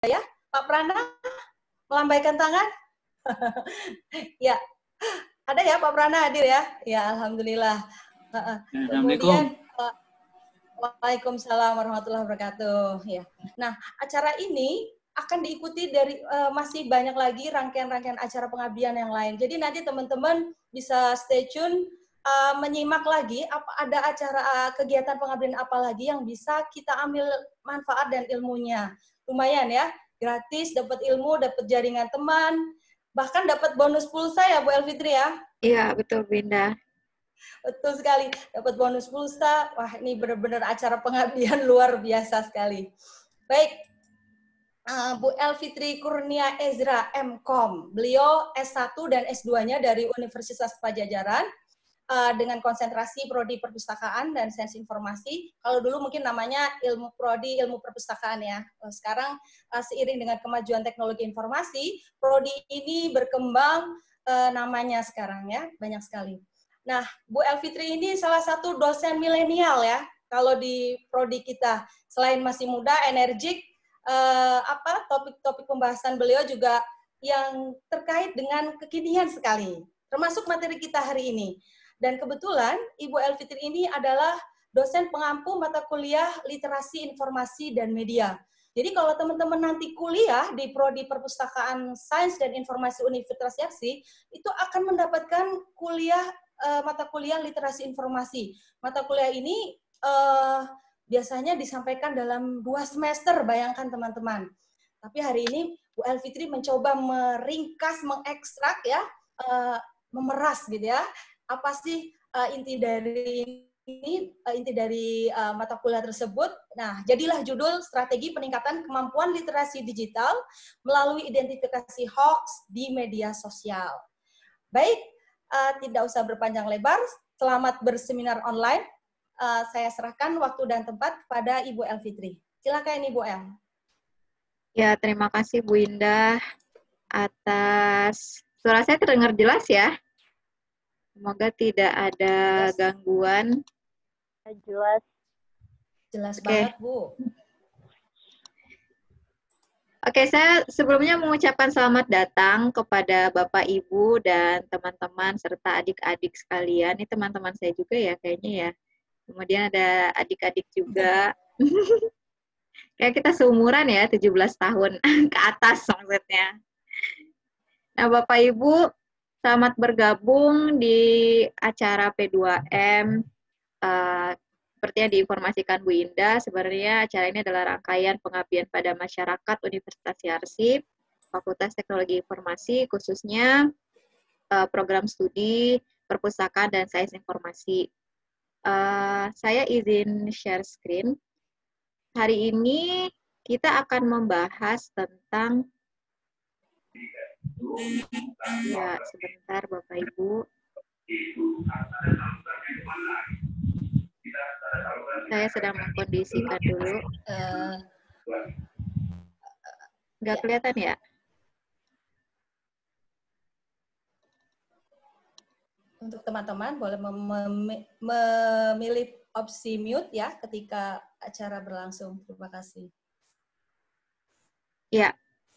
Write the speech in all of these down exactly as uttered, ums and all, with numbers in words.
ya. Pak Prana, melambaikan tangan. Ya, ada ya Pak Prana hadir ya? Ya, alhamdulillah. Kemudian, uh, Waalaikumsalam warahmatullahi wabarakatuh. Ya. Nah, acara ini akan diikuti dari uh, masih banyak lagi rangkaian-rangkaian acara pengabdian yang lain. Jadi nanti teman-teman bisa stay tune, uh, menyimak lagi apa ada acara uh, kegiatan pengabdian apa lagi yang bisa kita ambil manfaat dan ilmunya. Lumayan ya, gratis, dapat ilmu, dapat jaringan teman, bahkan dapat bonus pulsa ya Bu Elfitri ya? Iya, betul Bu Indah. Betul sekali, dapat bonus pulsa. Wah, ini benar-benar acara pengabdian luar biasa sekali. Baik, uh, Bu Elfitri Kurnia Ezra M Com. Beliau S satu dan S dua-nya dari Universitas Pajajaran. Uh, dengan konsentrasi prodi perpustakaan dan sains informasi. Kalau dulu mungkin namanya ilmu prodi ilmu perpustakaan ya. Sekarang uh, seiring dengan kemajuan teknologi informasi, prodi ini berkembang uh, namanya sekarang ya, banyak sekali. Nah, Bu Elfitri ini salah satu dosen milenial ya. Kalau di prodi kita, selain masih muda, energik, uh, apa topik-topik pembahasan beliau juga yang terkait dengan kekinian sekali. Termasuk materi kita hari ini. Dan kebetulan Ibu Elfitri ini adalah dosen pengampu mata kuliah literasi informasi dan media. Jadi kalau teman-teman nanti kuliah di prodi perpustakaan sains dan informasi Universitas Yaksi, itu akan mendapatkan kuliah uh, mata kuliah literasi informasi. Mata kuliah ini uh, biasanya disampaikan dalam dua semester, bayangkan teman-teman. Tapi hari ini Bu Elfitri mencoba meringkas, mengekstrak ya, uh, memeras gitu ya. Apa sih uh, inti dari ini uh, inti dari uh, mata kuliah tersebut? Nah, jadilah judul Strategi Peningkatan Kemampuan Literasi Digital melalui Identifikasi Hoax di Media Sosial. Baik, uh, tidak usah berpanjang lebar. Selamat berseminar online. Uh, saya serahkan waktu dan tempat kepada Ibu Elfitri. Silakan Ibu El. Ya, terima kasih Bu Indah atas suara saya terdengar jelas ya. Semoga tidak ada jelas. Gangguan. Jelas. Jelas Oke. banget, Bu. Oke, saya sebelumnya mengucapkan selamat datang kepada Bapak, Ibu, dan teman-teman, serta adik-adik sekalian. Ini teman-teman saya juga ya, kayaknya ya. Kemudian ada adik-adik juga. Kayak kita seumuran ya, tujuh belas tahun ke atas maksudnya. Nah, Bapak, Ibu, selamat bergabung di acara P dua M. Uh, seperti yang diinformasikan Bu Indah, sebenarnya acara ini adalah rangkaian pengabdian pada masyarakat Universitas Yarsi, Fakultas Teknologi Informasi, khususnya uh, program studi perpustakaan dan sains informasi. Uh, saya izin share screen. Hari ini kita akan membahas tentang ya, sebentar Bapak Ibu. Saya sedang mengkondisikan dulu. Uh, Nggak kelihatan ya? Untuk teman-teman boleh mem mem memilih opsi mute ya ketika acara berlangsung. Terima kasih. Ya.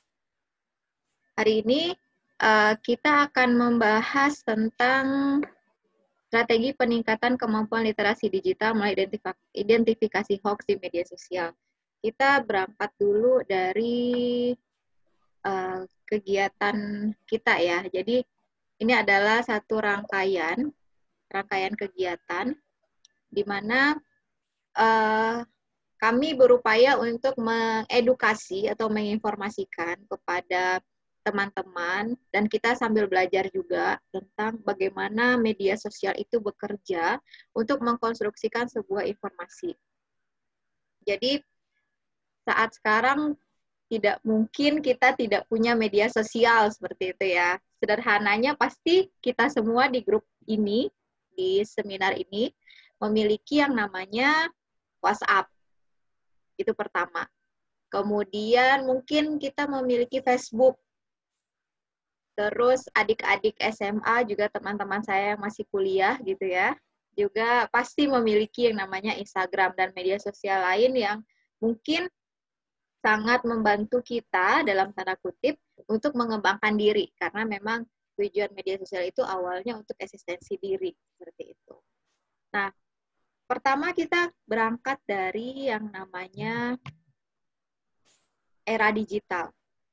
Hari ini uh, kita akan membahas tentang strategi peningkatan kemampuan literasi digital melalui identifikasi hoax di media sosial. Kita berangkat dulu dari uh, kegiatan kita ya. Jadi ini adalah satu rangkaian, rangkaian kegiatan di mana uh, kami berupaya untuk mengedukasi atau menginformasikan kepada teman-teman, dan kita sambil belajar juga tentang bagaimana media sosial itu bekerja untuk mengkonstruksikan sebuah informasi. Jadi, saat sekarang tidak mungkin kita tidak punya media sosial seperti itu ya. Sederhananya pasti kita semua di grup ini, di seminar ini, memiliki yang namanya WhatsApp. Itu pertama. Kemudian mungkin kita memiliki Facebook. Terus adik-adik S M A juga teman-teman saya yang masih kuliah gitu ya, juga pasti memiliki yang namanya Instagram dan media sosial lain yang mungkin sangat membantu kita dalam tanda kutip untuk mengembangkan diri, karena memang tujuan media sosial itu awalnya untuk eksistensi diri, seperti itu. Nah, pertama kita berangkat dari yang namanya era digital.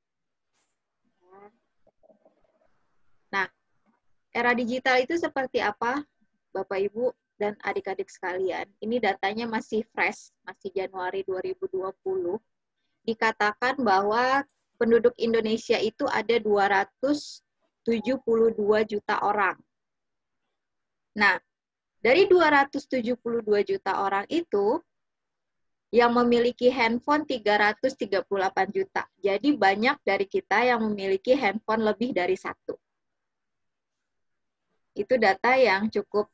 Nah, era digital itu seperti apa, Bapak Ibu dan adik-adik sekalian? Ini datanya masih fresh, masih Januari dua ribu dua puluh. Dikatakan bahwa penduduk Indonesia itu ada dua ratus tujuh puluh dua juta orang. Nah, dari dua ratus tujuh puluh dua juta orang itu, yang memiliki handphone tiga ratus tiga puluh delapan juta. Jadi banyak dari kita yang memiliki handphone lebih dari satu. Itu data yang cukup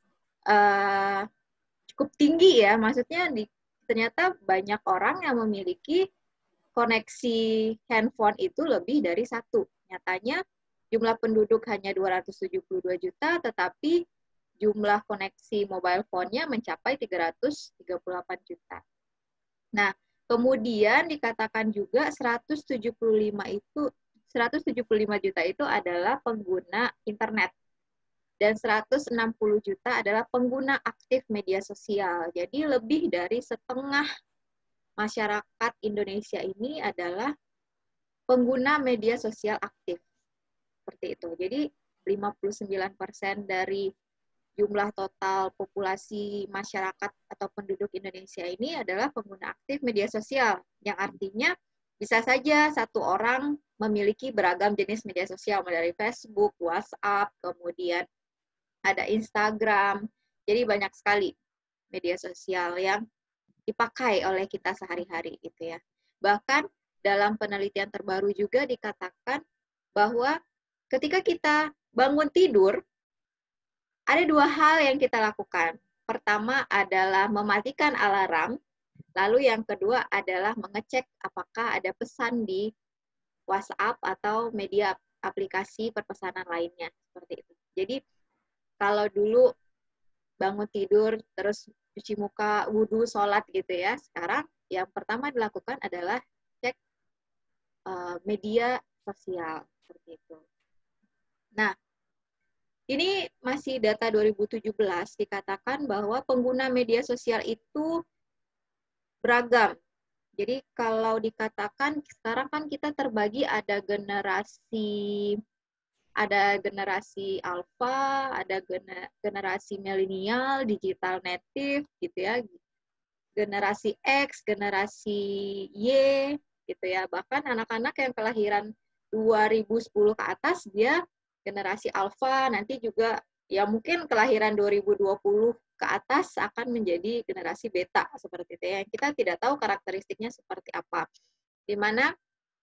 uh, cukup tinggi ya. Maksudnya di, ternyata banyak orang yang memiliki koneksi handphone itu lebih dari satu. Nyatanya jumlah penduduk hanya dua ratus tujuh puluh dua juta, tetapi jumlah koneksi mobile phone-nya mencapai tiga ratus tiga puluh delapan juta. Nah, kemudian dikatakan juga seratus tujuh puluh lima itu seratus tujuh puluh lima juta itu adalah pengguna internet dan seratus enam puluh juta adalah pengguna aktif media sosial. Jadi lebih dari setengah masyarakat Indonesia ini adalah pengguna media sosial aktif. Seperti itu. Jadi lima puluh sembilan persen dari jumlah total populasi masyarakat atau penduduk Indonesia ini adalah pengguna aktif media sosial, yang artinya bisa saja satu orang memiliki beragam jenis media sosial, dari Facebook, WhatsApp, kemudian ada Instagram. Jadi banyak sekali media sosial yang dipakai oleh kita sehari-hari gitu ya. Bahkan dalam penelitian terbaru juga dikatakan bahwa ketika kita bangun tidur, ada dua hal yang kita lakukan. Pertama adalah mematikan alarm, lalu yang kedua adalah mengecek apakah ada pesan di WhatsApp atau media aplikasi perpesanan lainnya, seperti itu. Jadi kalau dulu bangun tidur, terus cuci muka, wudhu, sholat gitu ya, sekarang yang pertama dilakukan adalah cek uh, media sosial, seperti itu. Nah, ini masih data dua ribu tujuh belas, dikatakan bahwa pengguna media sosial itu beragam. Jadi kalau dikatakan sekarang kan kita terbagi ada generasi ada generasi alpha, ada generasi milenial, digital native gitu ya. Generasi X, generasi Y gitu ya. Bahkan anak-anak yang kelahiran dua ribu sepuluh ke atas dia generasi alpha, nanti juga ya mungkin kelahiran dua ribu dua puluh ke atas akan menjadi generasi beta, seperti itu ya. Kita tidak tahu karakteristiknya seperti apa. Di mana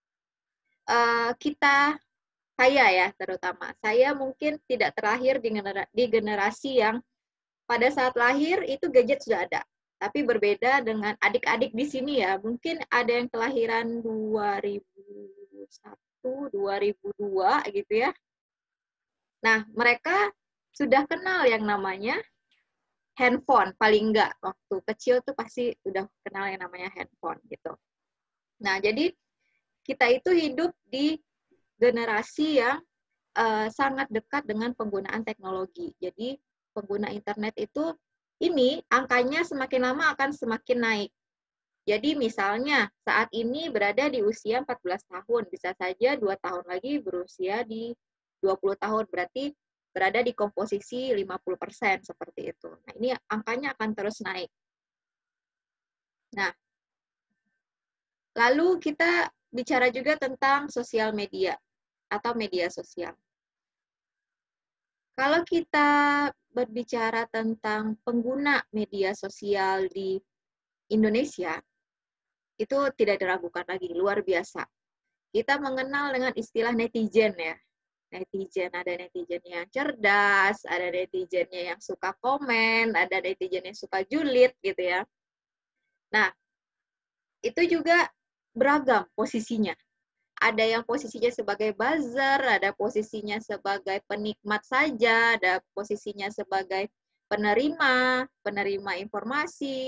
uh, kita, saya ya terutama, saya mungkin tidak terlahir di, genera di generasi yang pada saat lahir itu gadget sudah ada. Tapi berbeda dengan adik-adik di sini ya, mungkin ada yang kelahiran dua ribu satu, dua ribu dua gitu ya. Nah, mereka sudah kenal yang namanya handphone, paling enggak waktu kecil tuh pasti udah kenal yang namanya handphone gitu. Nah, jadi kita itu hidup di generasi yang uh, sangat dekat dengan penggunaan teknologi. Jadi pengguna internet itu ini angkanya semakin lama akan semakin naik. Jadi misalnya saat ini berada di usia empat belas tahun, bisa saja dua tahun lagi berusia di dua puluh tahun, berarti berada di komposisi lima puluh persen seperti itu. Nah, ini angkanya akan terus naik. Nah, lalu kita bicara juga tentang sosial media atau media sosial. Kalau kita berbicara tentang pengguna media sosial di Indonesia, itu tidak diragukan lagi, luar biasa. Kita mengenal dengan istilah netizen ya. Netizen, ada netizen yang cerdas, ada netizennya yang suka komen, ada netizen yang suka julid gitu ya. Nah, itu juga beragam posisinya. Ada yang posisinya sebagai buzzer, ada posisinya sebagai penikmat saja, ada posisinya sebagai penerima, penerima informasi,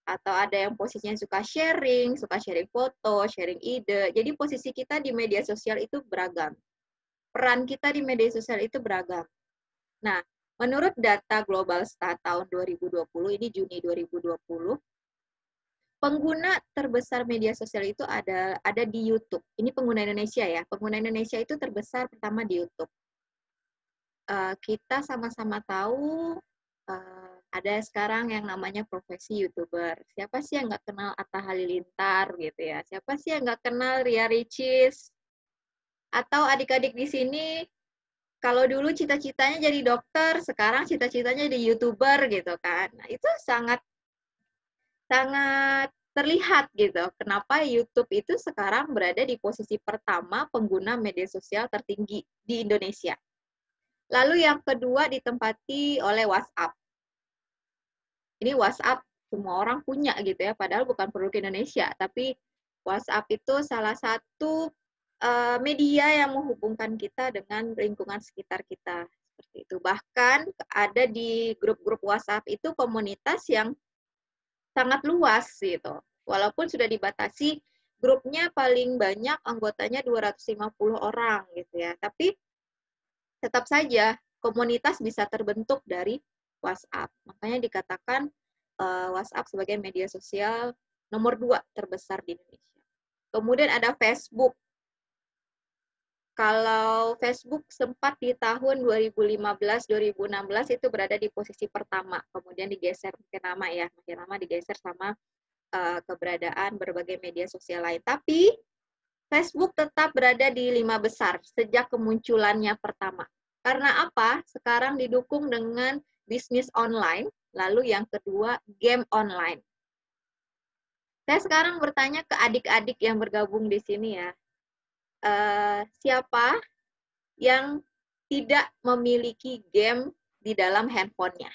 atau ada yang posisinya suka sharing, suka sharing foto, sharing ide. Jadi posisi kita di media sosial itu beragam. Peran kita di media sosial itu beragam. Nah, menurut data Global Stat tahun dua ribu dua puluh, ini Juni dua ribu dua puluh, pengguna terbesar media sosial itu ada ada di YouTube. Ini pengguna Indonesia ya. Pengguna Indonesia itu terbesar pertama di YouTube. Uh, kita sama-sama tahu uh, ada sekarang yang namanya profesi YouTuber. Siapa sih yang nggak kenal Atta Halilintar gitu ya? Siapa sih yang nggak kenal Ria Ricis? Atau adik-adik di sini, kalau dulu cita-citanya jadi dokter, sekarang cita-citanya jadi YouTuber gitu kan. Nah, itu sangat sangat terlihat gitu. Kenapa YouTube itu sekarang berada di posisi pertama pengguna media sosial tertinggi di Indonesia. Lalu yang kedua ditempati oleh WhatsApp. Ini WhatsApp semua orang punya gitu ya, padahal bukan produk Indonesia, tapi WhatsApp itu salah satu uh, media yang menghubungkan kita dengan lingkungan sekitar kita. Seperti itu. Bahkan ada di grup-grup WhatsApp itu komunitas yang sangat luas gitu. Walaupun sudah dibatasi, grupnya paling banyak anggotanya dua ratus lima puluh orang gitu ya. Tapi tetap saja komunitas bisa terbentuk dari WhatsApp. Makanya dikatakan uh, WhatsApp sebagai media sosial nomor dua terbesar di Indonesia. Kemudian ada Facebook. Kalau Facebook sempat di tahun dua ribu lima belas dua ribu enam belas itu berada di posisi pertama. Kemudian digeser makin lama ya, makin lama digeser sama uh, keberadaan berbagai media sosial lain. Tapi Facebook tetap berada di lima besar sejak kemunculannya pertama. Karena apa? Sekarang didukung dengan bisnis online, lalu yang kedua game online. Saya sekarang bertanya ke adik-adik yang bergabung di sini ya, uh, siapa yang tidak memiliki game di dalam handphonenya?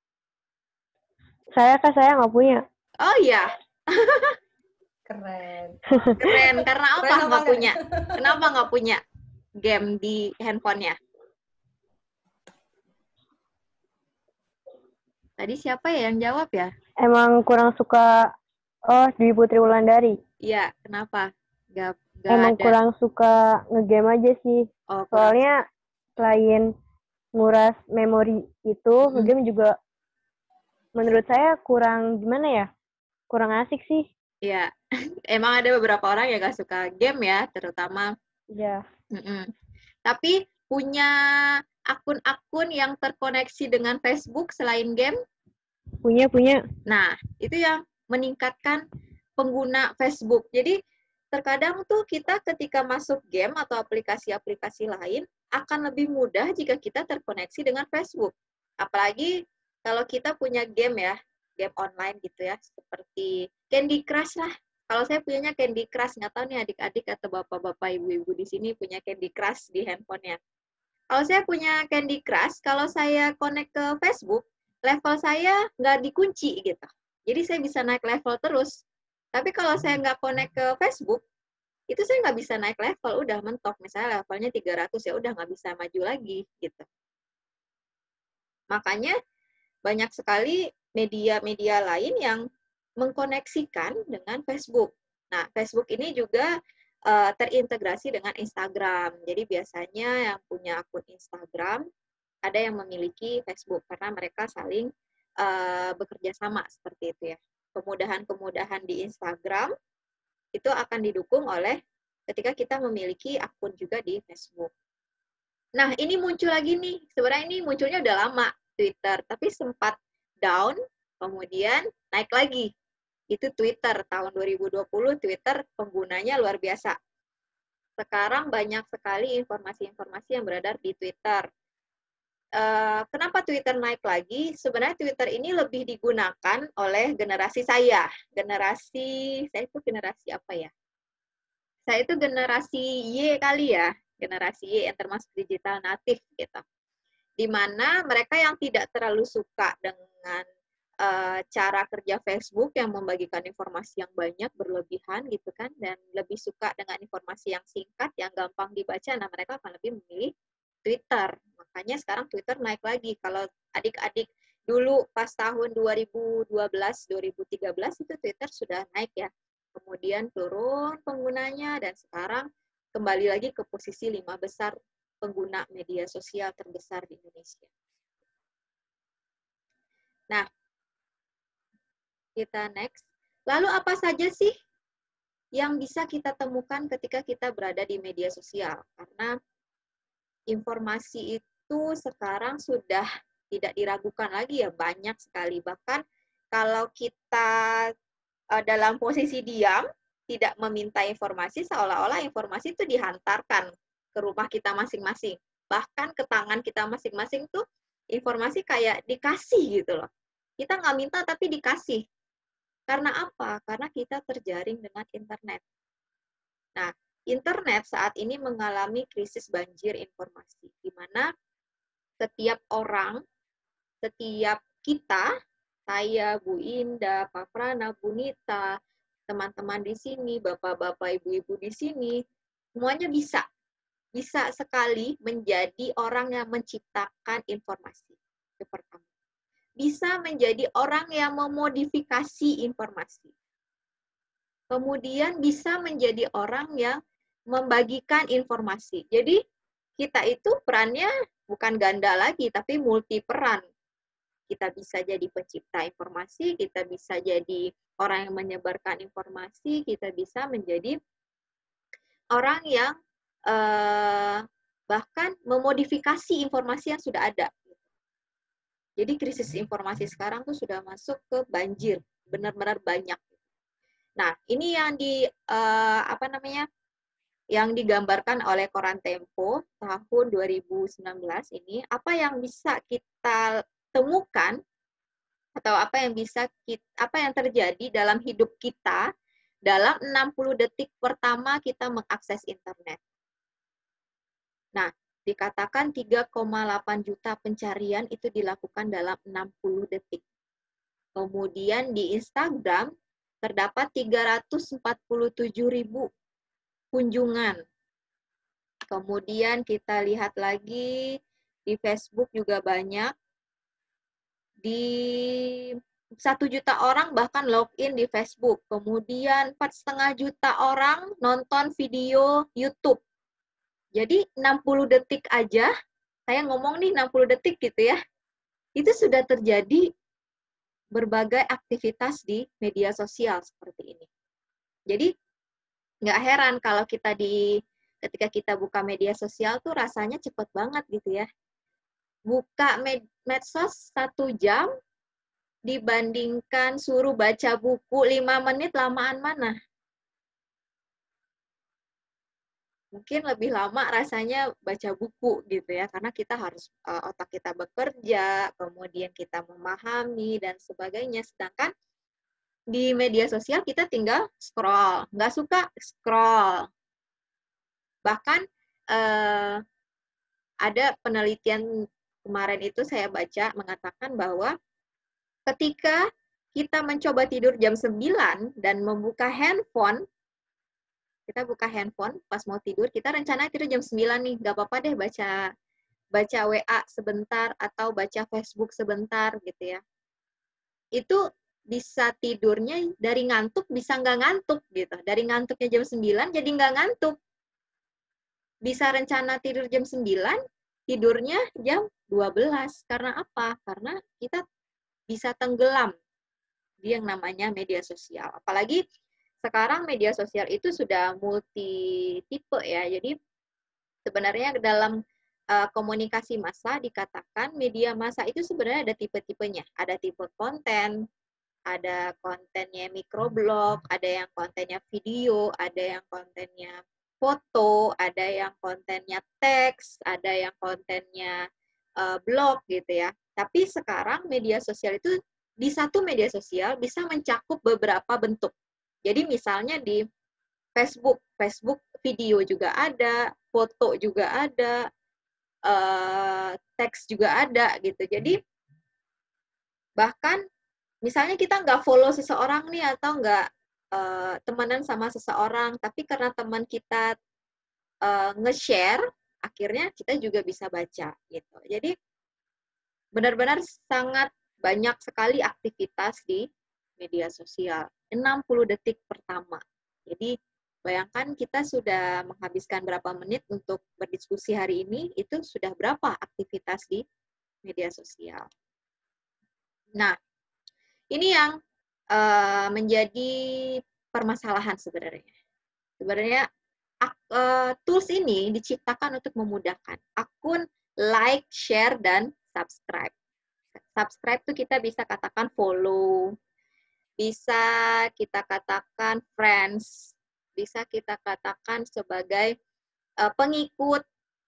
Saya kak, saya nggak punya. Oh iya. Keren. Keren. Karena apa nggak Keren. punya? Kenapa nggak punya game di handphonenya? Tadi siapa ya yang jawab ya? Emang kurang suka, oh Dwi Putri Wulandari. Iya, kenapa? Gak, gak Emang ada. kurang suka ngegame aja sih. Oh, soalnya selain nguras memori itu, mm-hmm. ngegame juga menurut saya kurang gimana ya? Kurang asik sih. Iya, emang ada beberapa orang yang gak suka game ya, terutama. Iya. Mm-mm. Tapi punya akun-akun yang terkoneksi dengan Facebook selain game? Punya, punya. Nah, itu yang meningkatkan pengguna Facebook. Jadi, terkadang tuh kita ketika masuk game atau aplikasi-aplikasi lain, akan lebih mudah jika kita terkoneksi dengan Facebook. Apalagi kalau kita punya game ya, game online gitu ya, seperti Candy Crush lah. Kalau saya punyanya Candy Crush, nggak tahu nih adik-adik atau bapak-bapak, ibu-ibu di sini punya Candy Crush di handphonenya. Kalau saya punya Candy Crush, kalau saya connect ke Facebook, level saya nggak dikunci gitu. Jadi saya bisa naik level terus. Tapi kalau saya nggak connect ke Facebook, itu saya nggak bisa naik level, udah mentok. Misalnya levelnya tiga ratus, ya udah nggak bisa maju lagi gitu. Makanya banyak sekali media-media lain yang mengkoneksikan dengan Facebook. Nah, Facebook ini juga uh, terintegrasi dengan Instagram. Jadi biasanya yang punya akun Instagram ada yang memiliki Facebook karena mereka saling uh, bekerja sama seperti itu ya. Kemudahan-kemudahan di Instagram itu akan didukung oleh ketika kita memiliki akun juga di Facebook. Nah, ini muncul lagi nih. Sebenarnya ini munculnya udah lama, Twitter. Tapi sempat down, kemudian naik lagi. Itu Twitter. Tahun dua ribu dua puluh, Twitter penggunanya luar biasa. Sekarang banyak sekali informasi-informasi yang beredar di Twitter. Uh, kenapa Twitter naik lagi? Sebenarnya Twitter ini lebih digunakan oleh generasi saya. Generasi, saya itu generasi apa ya? Saya itu generasi Y kali ya. Generasi Y yang termasuk digital native gitu. Di mana mereka yang tidak terlalu suka dengan uh, cara kerja Facebook yang membagikan informasi yang banyak, berlebihan gitu kan, dan lebih suka dengan informasi yang singkat, yang gampang dibaca, nah mereka akan lebih memilih Twitter. Makanya sekarang Twitter naik lagi. Kalau adik-adik Dulu pas tahun dua ribu dua belas, dua ribu tiga belas itu Twitter sudah naik ya. Kemudian turun penggunanya dan sekarang kembali lagi ke posisi lima besar pengguna media sosial terbesar di Indonesia. Nah, kita next. Lalu apa saja sih yang bisa kita temukan ketika kita berada di media sosial? Karena informasi itu sekarang sudah tidak diragukan lagi ya, banyak sekali. Bahkan kalau kita uh, dalam posisi diam, tidak meminta informasi, seolah-olah informasi itu dihantarkan ke rumah kita masing-masing. Bahkan ke tangan kita masing-masing tuh informasi kayak dikasih gitu loh. Kita nggak minta tapi dikasih. Karena apa? Karena kita terjaring dengan internet. Nah, internet saat ini mengalami krisis banjir informasi, di mana setiap orang, setiap kita, saya, Bu Indah, Pak Prana, Bu Nita, teman-teman di sini, bapak-bapak, ibu-ibu di sini, semuanya bisa. Bisa sekali menjadi orang yang menciptakan informasi. Itu pertama. Bisa menjadi orang yang memodifikasi informasi. Kemudian bisa menjadi orang yang membagikan informasi. Jadi kita itu perannya bukan ganda lagi, tapi multi peran. Kita bisa jadi pencipta informasi, kita bisa jadi orang yang menyebarkan informasi, kita bisa menjadi orang yang eh, bahkan memodifikasi informasi yang sudah ada. Jadi krisis informasi sekarang tuh sudah masuk ke banjir, benar-benar banyak. Nah, ini yang di uh, apa namanya? Yang digambarkan oleh Koran Tempo tahun dua ribu sembilan belas ini, apa yang bisa kita temukan atau apa yang bisa kita, apa yang terjadi dalam hidup kita dalam enam puluh detik pertama kita mengakses internet. Nah, dikatakan tiga koma delapan juta pencarian itu dilakukan dalam enam puluh detik. Kemudian di Instagram terdapat tiga ratus empat puluh tujuh ribu kunjungan. Kemudian kita lihat lagi di Facebook juga banyak. Di satu juta orang bahkan login di Facebook. Kemudian empat koma lima juta orang nonton video YouTube. Jadi enam puluh detik aja, saya ngomong nih enam puluh detik gitu ya, itu sudah terjadi berbagai aktivitas di media sosial seperti ini. Jadi nggak heran kalau kita di ketika kita buka media sosial tuh rasanya cepet banget gitu ya. Buka med medsos satu jam dibandingkan suruh baca buku lima menit, lamaan mana? Mungkin lebih lama rasanya baca buku gitu ya, karena kita harus uh, otak kita bekerja, kemudian kita memahami dan sebagainya. Sedangkan di media sosial kita tinggal scroll, nggak suka scroll. Bahkan uh, ada penelitian kemarin itu saya baca mengatakan bahwa ketika kita mencoba tidur jam sembilan dan membuka handphone, kita buka handphone pas mau tidur, kita rencana tidur jam sembilan nih, nggak apa-apa deh baca baca W A sebentar atau baca Facebook sebentar gitu ya. Itu bisa tidurnya dari ngantuk bisa nggak ngantuk gitu. Dari ngantuknya jam sembilan jadi nggak ngantuk. Bisa rencana tidur jam sembilan, tidurnya jam dua belas. Karena apa? Karena kita bisa tenggelam di yang namanya media sosial. Apalagi sekarang media sosial itu sudah multi tipe ya. Jadi sebenarnya dalam uh, komunikasi massa dikatakan media massa itu sebenarnya ada tipe-tipenya. Ada tipe konten, ada kontennya microblog, ada yang kontennya video, ada yang kontennya foto, ada yang kontennya teks, ada yang kontennya uh, blog gitu ya. Tapi sekarang media sosial itu di satu media sosial bisa mencakup beberapa bentuk. Jadi misalnya di Facebook, Facebook video juga ada, foto juga ada, uh, teks juga ada gitu. Jadi bahkan misalnya kita nggak follow seseorang nih atau nggak uh, temenan sama seseorang, tapi karena teman kita uh, nge-share, akhirnya kita juga bisa baca gitu. Jadi benar-benar sangat banyak sekali aktivitas di media sosial. enam puluh detik pertama. Jadi bayangkan kita sudah menghabiskan berapa menit untuk berdiskusi hari ini, itu sudah berapa aktivitas di media sosial. Nah, ini yang uh, menjadi permasalahan sebenarnya. Sebenarnya uh, tools ini diciptakan untuk memudahkan. Akun like, share, dan subscribe. Subscribe itu kita bisa katakan follow, bisa kita katakan friends, bisa kita katakan sebagai uh, pengikut,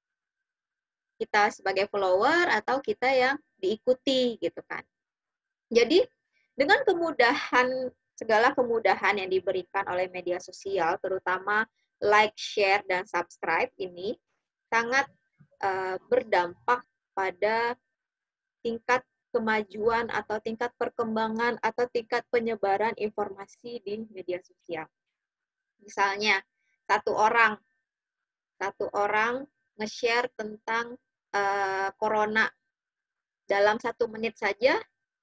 kita sebagai follower, atau kita yang diikuti gitu kan. Jadi dengan kemudahan, segala kemudahan yang diberikan oleh media sosial, terutama like, share, dan subscribe ini sangat uh, berdampak pada tingkat kemajuan atau tingkat perkembangan atau tingkat penyebaran informasi di media sosial. Misalnya, satu orang, satu orang nge-share tentang uh, corona dalam satu menit saja,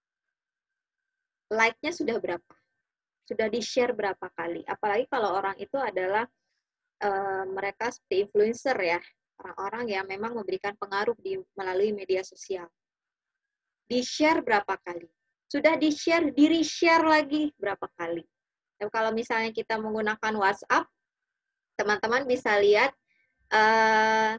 like-nya sudah berapa? Sudah di-share berapa kali? Apalagi kalau orang itu adalah uh, mereka seperti influencer ya, orang-orang yang memang memberikan pengaruh di melalui media sosial. Di-share berapa kali? Sudah di-share, di-reshare lagi berapa kali? Dan kalau misalnya kita menggunakan WhatsApp, teman-teman bisa lihat uh,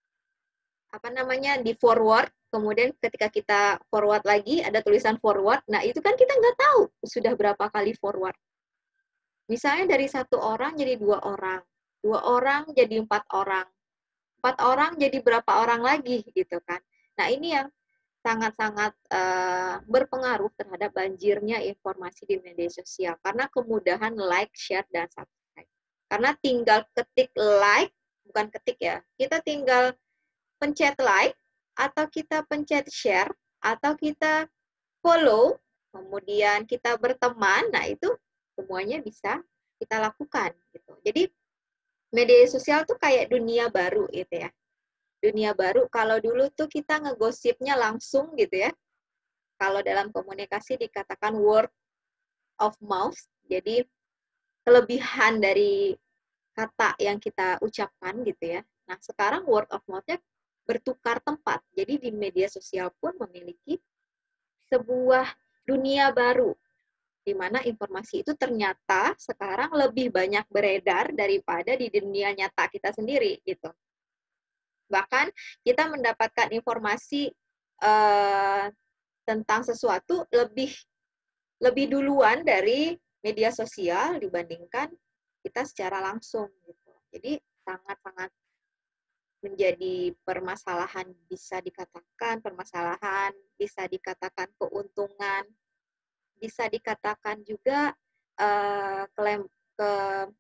apa namanya di forward, kemudian ketika kita forward lagi ada tulisan forward, nah itu kan kita nggak tahu sudah berapa kali forward. Misalnya dari satu orang jadi dua orang, dua orang jadi empat orang, empat orang jadi berapa orang lagi gitu kan. Nah ini yang sangat-sangat uh, berpengaruh terhadap banjirnya informasi di media sosial karena kemudahan like, share, dan subscribe. Karena tinggal ketik like, bukan ketik ya, kita tinggal pencet like, atau kita pencet share, atau kita follow, kemudian kita berteman, nah itu semuanya bisa kita lakukan. Gitu. Jadi media sosial tuh kayak dunia baru gitu ya. Dunia baru, kalau dulu tuh kita ngegosipnya langsung gitu ya. Kalau dalam komunikasi dikatakan word of mouth, jadi kelebihan dari kata yang kita ucapkan gitu ya. Nah sekarang word of mouth-nya bertukar tempat. Jadi di media sosial pun memiliki sebuah dunia baru, di mana informasi itu ternyata sekarang lebih banyak beredar daripada di dunia nyata kita sendiri gitu. Bahkan kita mendapatkan informasi uh, tentang sesuatu lebih lebih duluan dari media sosial dibandingkan kita secara langsung gitu. Jadi sangat-sangat menjadi permasalahan, bisa dikatakan permasalahan, bisa dikatakan keuntungan, bisa dikatakan juga uh, kelem, ke,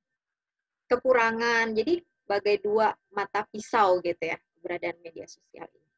kekurangan. Jadi bagai dua mata pisau gitu ya, keberadaan media sosial ini.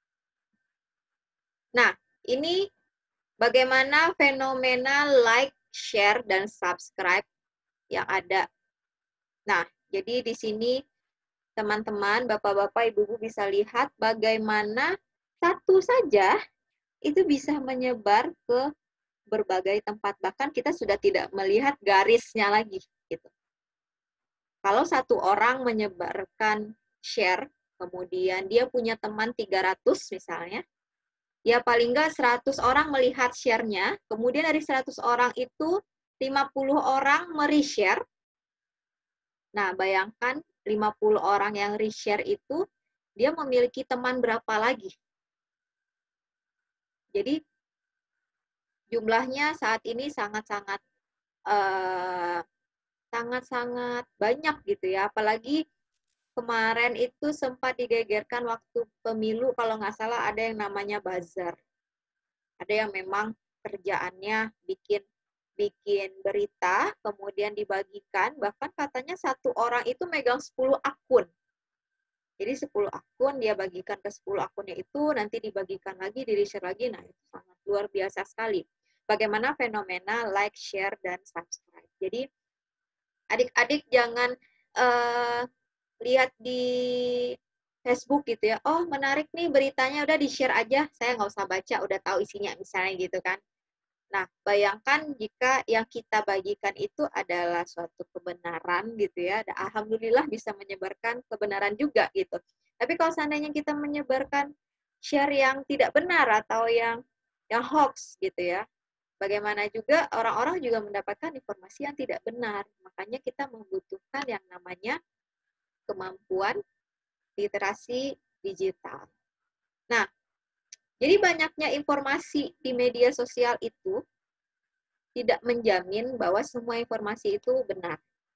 Nah, ini bagaimana fenomena like, share, dan subscribe yang ada. Nah, jadi di sini teman-teman, bapak-bapak, ibu-ibu bisa lihat bagaimana satu saja itu bisa menyebar ke berbagai tempat. Bahkan kita sudah tidak melihat garisnya lagi. Gitu. Kalau satu orang menyebarkan share, kemudian dia punya teman tiga ratus misalnya, ya paling nggak seratus orang melihat share-nya, kemudian dari seratus orang itu lima puluh orang me-reshare. Nah, bayangkan lima puluh orang yang reshare itu, dia memiliki teman berapa lagi? Jadi, jumlahnya saat ini sangat-sangat uh, sangat-sangat banyak gitu ya. Apalagi kemarin itu sempat digegerkan waktu pemilu, kalau nggak salah ada yang namanya buzzer. Ada yang memang kerjaannya bikin bikin berita, kemudian dibagikan, bahkan katanya satu orang itu megang sepuluh akun. Jadi sepuluh akun, dia bagikan ke sepuluh akunnya itu, nanti dibagikan lagi, di-share lagi, nah itu sangat luar biasa sekali. Bagaimana fenomena like, share, dan subscribe. Jadi adik-adik jangan uh, lihat di Facebook gitu ya, oh menarik nih beritanya, udah di-share aja, saya nggak usah baca, udah tahu isinya misalnya gitu kan. Nah, bayangkan jika yang kita bagikan itu adalah suatu kebenaran gitu ya, alhamdulillah bisa menyebarkan kebenaran juga gitu. Tapi kalau seandainya kita menyebarkan share yang tidak benar atau yang yang hoax gitu ya, bagaimana juga orang-orang juga mendapatkan informasi yang tidak benar. Makanya kita membutuhkan yang namanya kemampuan literasi digital. Nah, jadi banyaknya informasi di media sosial itu tidak menjamin bahwa semua informasi itu benar.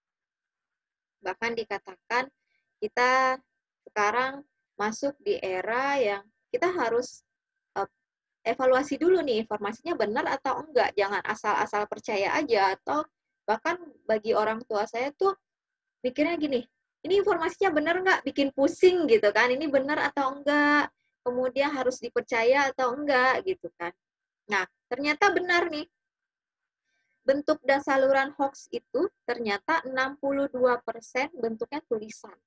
Bahkan dikatakan kita sekarang masuk di era yang kita harus uh, evaluasi dulu nih informasinya benar atau enggak. Jangan asal-asal percaya aja. Atau bahkan bagi orang tua saya tuh mikirnya gini, ini informasinya benar nggak? Bikin pusing gitu kan, ini benar atau enggak? Kemudian harus dipercaya atau enggak gitu kan. Nah, ternyata benar nih. Bentuk dan saluran hoax itu ternyata enam puluh dua persen bentuknya tulisan.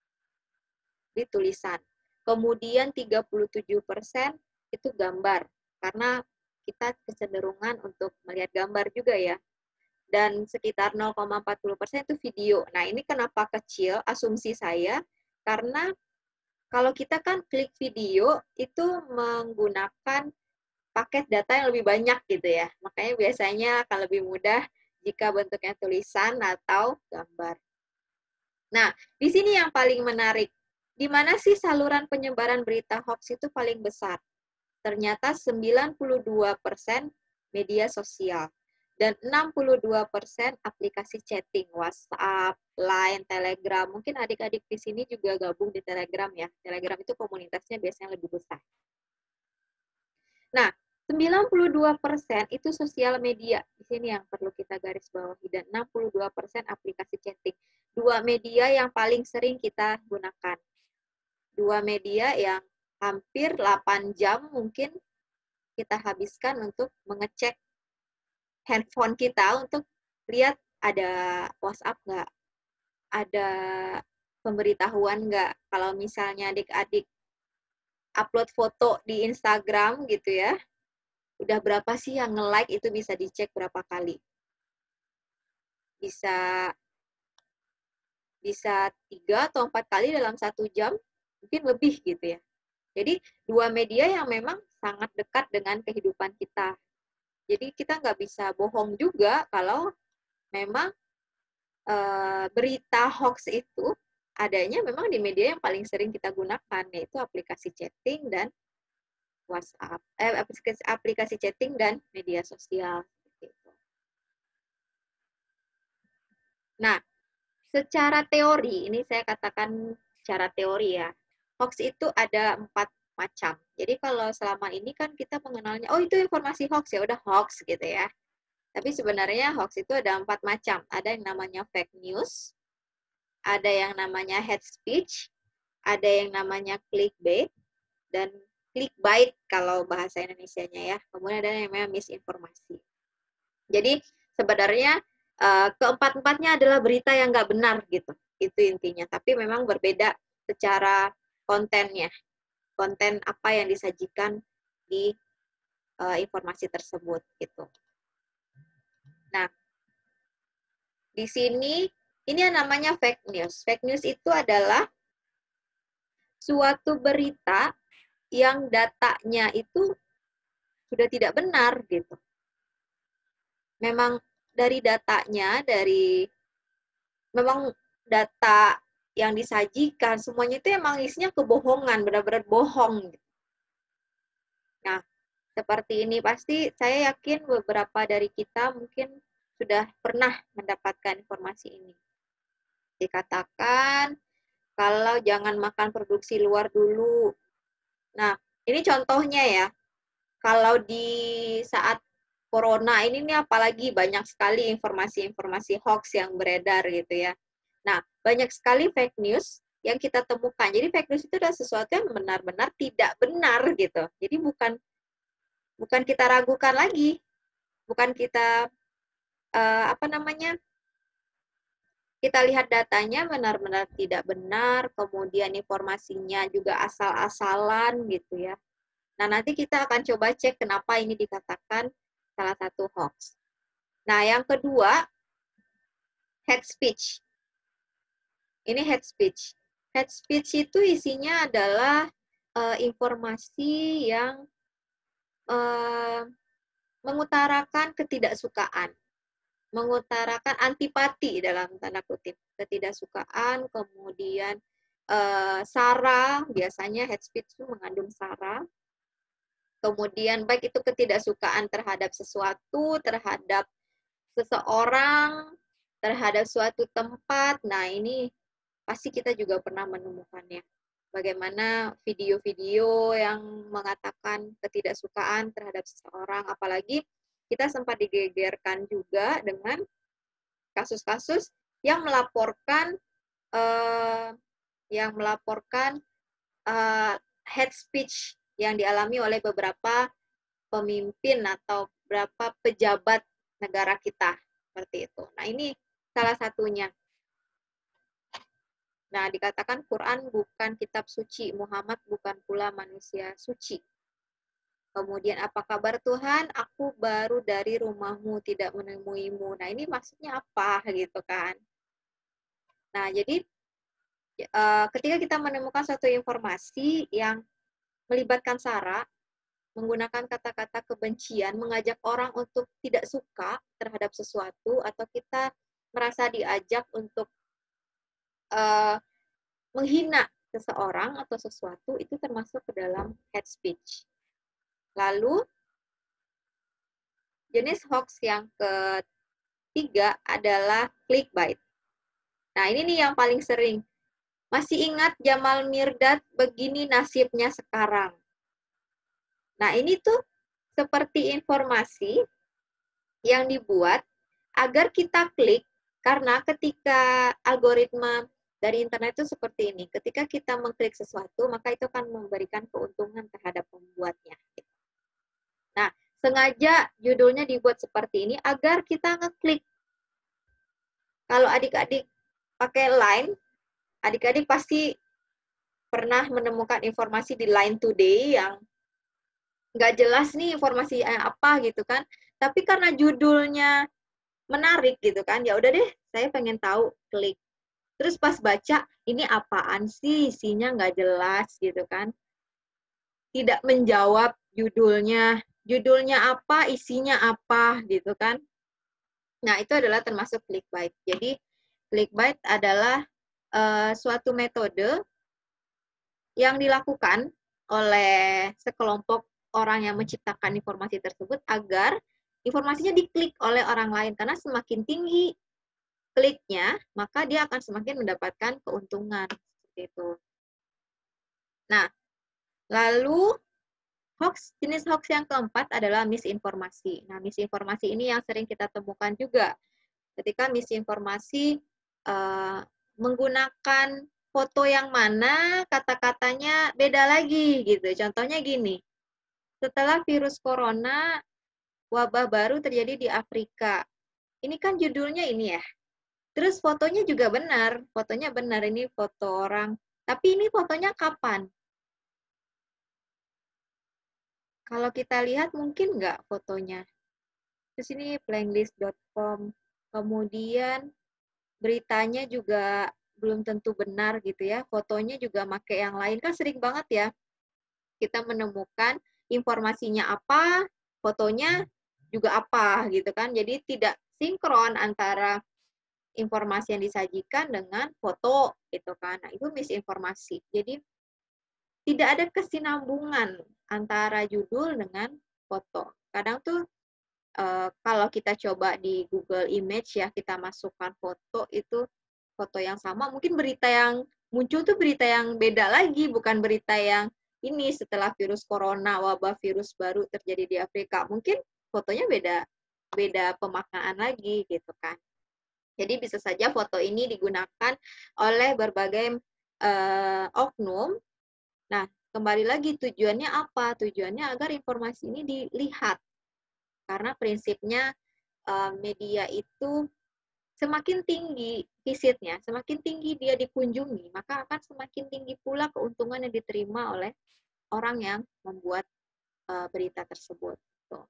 Di tulisan. Kemudian tiga puluh tujuh persen itu gambar. Karena kita kecenderungan untuk melihat gambar juga ya. Dan sekitar nol koma empat puluh persen itu video. Nah, ini kenapa kecil asumsi saya? Karena kalau kita kan klik video itu menggunakan paket data yang lebih banyak gitu ya. Makanya biasanya akan lebih mudah jika bentuknya tulisan atau gambar. Nah, di sini yang paling menarik. Di mana sih saluran penyebaran berita hoax itu paling besar? Ternyata sembilan puluh dua persen media sosial. Dan enam puluh dua persen aplikasi chatting, WhatsApp, Line, Telegram. Mungkin adik-adik di sini juga gabung di Telegram ya. Telegram itu komunitasnya biasanya lebih besar. Nah, sembilan puluh dua persen itu sosial media. Di sini yang perlu kita garis bawahi. Dan enam puluh dua persen aplikasi chatting. Dua media yang paling sering kita gunakan. Dua media yang hampir delapan jam mungkin kita habiskan untuk mengecek handphone kita untuk lihat ada WhatsApp nggak, ada pemberitahuan nggak. Kalau misalnya adik-adik upload foto di Instagram gitu ya, udah berapa sih yang nge-like, itu bisa dicek berapa kali. Bisa bisa tiga atau empat kali dalam satu jam, mungkin lebih gitu ya. Jadi dua media yang memang sangat dekat dengan kehidupan kita. Jadi kita nggak bisa bohong juga kalau memang e, berita hoax itu adanya memang di media yang paling sering kita gunakan, yaitu aplikasi chatting dan WhatsApp, eh, aplikasi, aplikasi chatting dan media sosial. Gitu. Nah, secara teori, ini saya katakan secara teori ya, hoax itu ada empat macam. Jadi kalau selama ini kan kita mengenalnya, oh itu informasi hoax, ya udah hoax gitu ya. Tapi sebenarnya hoax itu ada empat macam. Ada yang namanya fake news, ada yang namanya hate speech, ada yang namanya clickbait, dan clickbait kalau bahasa Indonesianya ya. Kemudian ada yang namanya misinformasi. Jadi sebenarnya uh, keempat-empatnya adalah berita yang nggak benar gitu. Itu intinya. Tapi memang berbeda secara kontennya. Konten apa yang disajikan di uh, informasi tersebut gitu. Nah, di sini ini yang namanya fake news. Fake news itu adalah suatu berita yang datanya itu sudah tidak benar gitu. Memang dari datanya, dari memang data yang disajikan semuanya itu emang isinya kebohongan, benar-benar bohong. Nah, seperti ini pasti saya yakin beberapa dari kita mungkin sudah pernah mendapatkan informasi ini. Dikatakan kalau jangan makan produksi luar dulu. Nah, ini contohnya ya. Kalau di saat corona ini nih apalagi banyak sekali informasi-informasi hoax yang beredar gitu ya. Nah, banyak sekali fake news yang kita temukan. Jadi fake news itu adalah sesuatu yang benar-benar tidak benar gitu. Jadi bukan bukan kita ragukan lagi. Bukan kita uh, apa namanya? kita lihat datanya benar-benar tidak benar, kemudian informasinya juga asal-asalan gitu ya. Nah, nanti kita akan coba cek kenapa ini dikatakan salah satu hoax. Nah, yang kedua, hate speech. Ini hate speech. Hate speech itu isinya adalah uh, informasi yang uh, mengutarakan ketidaksukaan, mengutarakan antipati dalam tanda kutip, ketidaksukaan, kemudian uh, sara, biasanya hate speech itu mengandung sara, kemudian baik itu ketidaksukaan terhadap sesuatu, terhadap seseorang, terhadap suatu tempat. Nah, ini pasti kita juga pernah menemukannya. Bagaimana video-video yang mengatakan ketidaksukaan terhadap seseorang, apalagi kita sempat digegerkan juga dengan kasus-kasus yang melaporkan eh, yang melaporkan eh, hate speech yang dialami oleh beberapa pemimpin atau beberapa pejabat negara kita seperti itu. Nah, ini salah satunya. Nah, dikatakan Quran bukan kitab suci, Muhammad bukan pula manusia suci. Kemudian, apa kabar Tuhan? Aku baru dari rumahmu, tidak menemuimu. Nah, ini maksudnya apa gitu kan? Nah, jadi ketika kita menemukan suatu informasi yang melibatkan sara, menggunakan kata-kata kebencian, mengajak orang untuk tidak suka terhadap sesuatu, atau kita merasa diajak untuk uh, menghina seseorang atau sesuatu, itu termasuk ke dalam hate speech. Lalu, jenis hoax yang ketiga adalah clickbait. Nah, ini nih yang paling sering. Masih ingat Jamal Mirdad, begini nasibnya sekarang. Nah, ini tuh seperti informasi yang dibuat agar kita klik, karena ketika algoritma dari internet itu seperti ini. Ketika kita mengklik sesuatu, maka itu akan memberikan keuntungan terhadap pembuatnya. Nah, sengaja judulnya dibuat seperti ini agar kita ngeklik. Kalau adik-adik pakai Line, adik-adik pasti pernah menemukan informasi di Line Today yang nggak jelas nih informasi apa gitu kan. Tapi karena judulnya menarik gitu kan, ya udah deh, saya pengen tahu, klik. Terus pas baca, ini apaan sih, isinya nggak jelas gitu kan. Tidak menjawab judulnya. Judulnya apa, isinya apa gitu kan. Nah, itu adalah termasuk clickbait. Jadi, clickbait adalah uh, suatu metode yang dilakukan oleh sekelompok orang yang menciptakan informasi tersebut agar informasinya diklik oleh orang lain. Karena semakin tinggi kliknya, maka dia akan semakin mendapatkan keuntungan. Seperti itu. Nah, lalu hoax, jenis hoax yang keempat adalah misinformasi. Nah, misinformasi ini yang sering kita temukan juga. Ketika misinformasi uh, menggunakan foto yang mana, kata-katanya beda lagi gitu. Contohnya gini, setelah virus corona, wabah baru terjadi di Afrika. Ini kan judulnya ini ya. Terus fotonya juga benar, fotonya benar, ini foto orang. Tapi ini fotonya kapan? Kalau kita lihat mungkin nggak fotonya. Terus ini playlist dot com. Kemudian beritanya juga belum tentu benar gitu ya. Fotonya juga pakai yang lain. Kan sering banget ya kita menemukan informasinya apa, fotonya juga apa gitu kan. Jadi tidak sinkron antara informasi yang disajikan dengan foto gitu kan. Nah, itu misinformasi. Jadi tidak ada kesinambungan antara judul dengan foto. Kadang tuh uh, kalau kita coba di Google Image ya, kita masukkan foto, itu foto yang sama, mungkin berita yang muncul tuh berita yang beda lagi, bukan berita yang ini setelah virus corona, wabah virus baru terjadi di Afrika. Mungkin fotonya beda beda pemaknaan lagi gitu kan. Jadi bisa saja foto ini digunakan oleh berbagai uh, oknum. Nah, kembali lagi tujuannya apa? Tujuannya agar informasi ini dilihat. Karena prinsipnya uh, media itu semakin tinggi visitnya, semakin tinggi dia dikunjungi, maka akan semakin tinggi pula keuntungan yang diterima oleh orang yang membuat uh, berita tersebut. Tuh.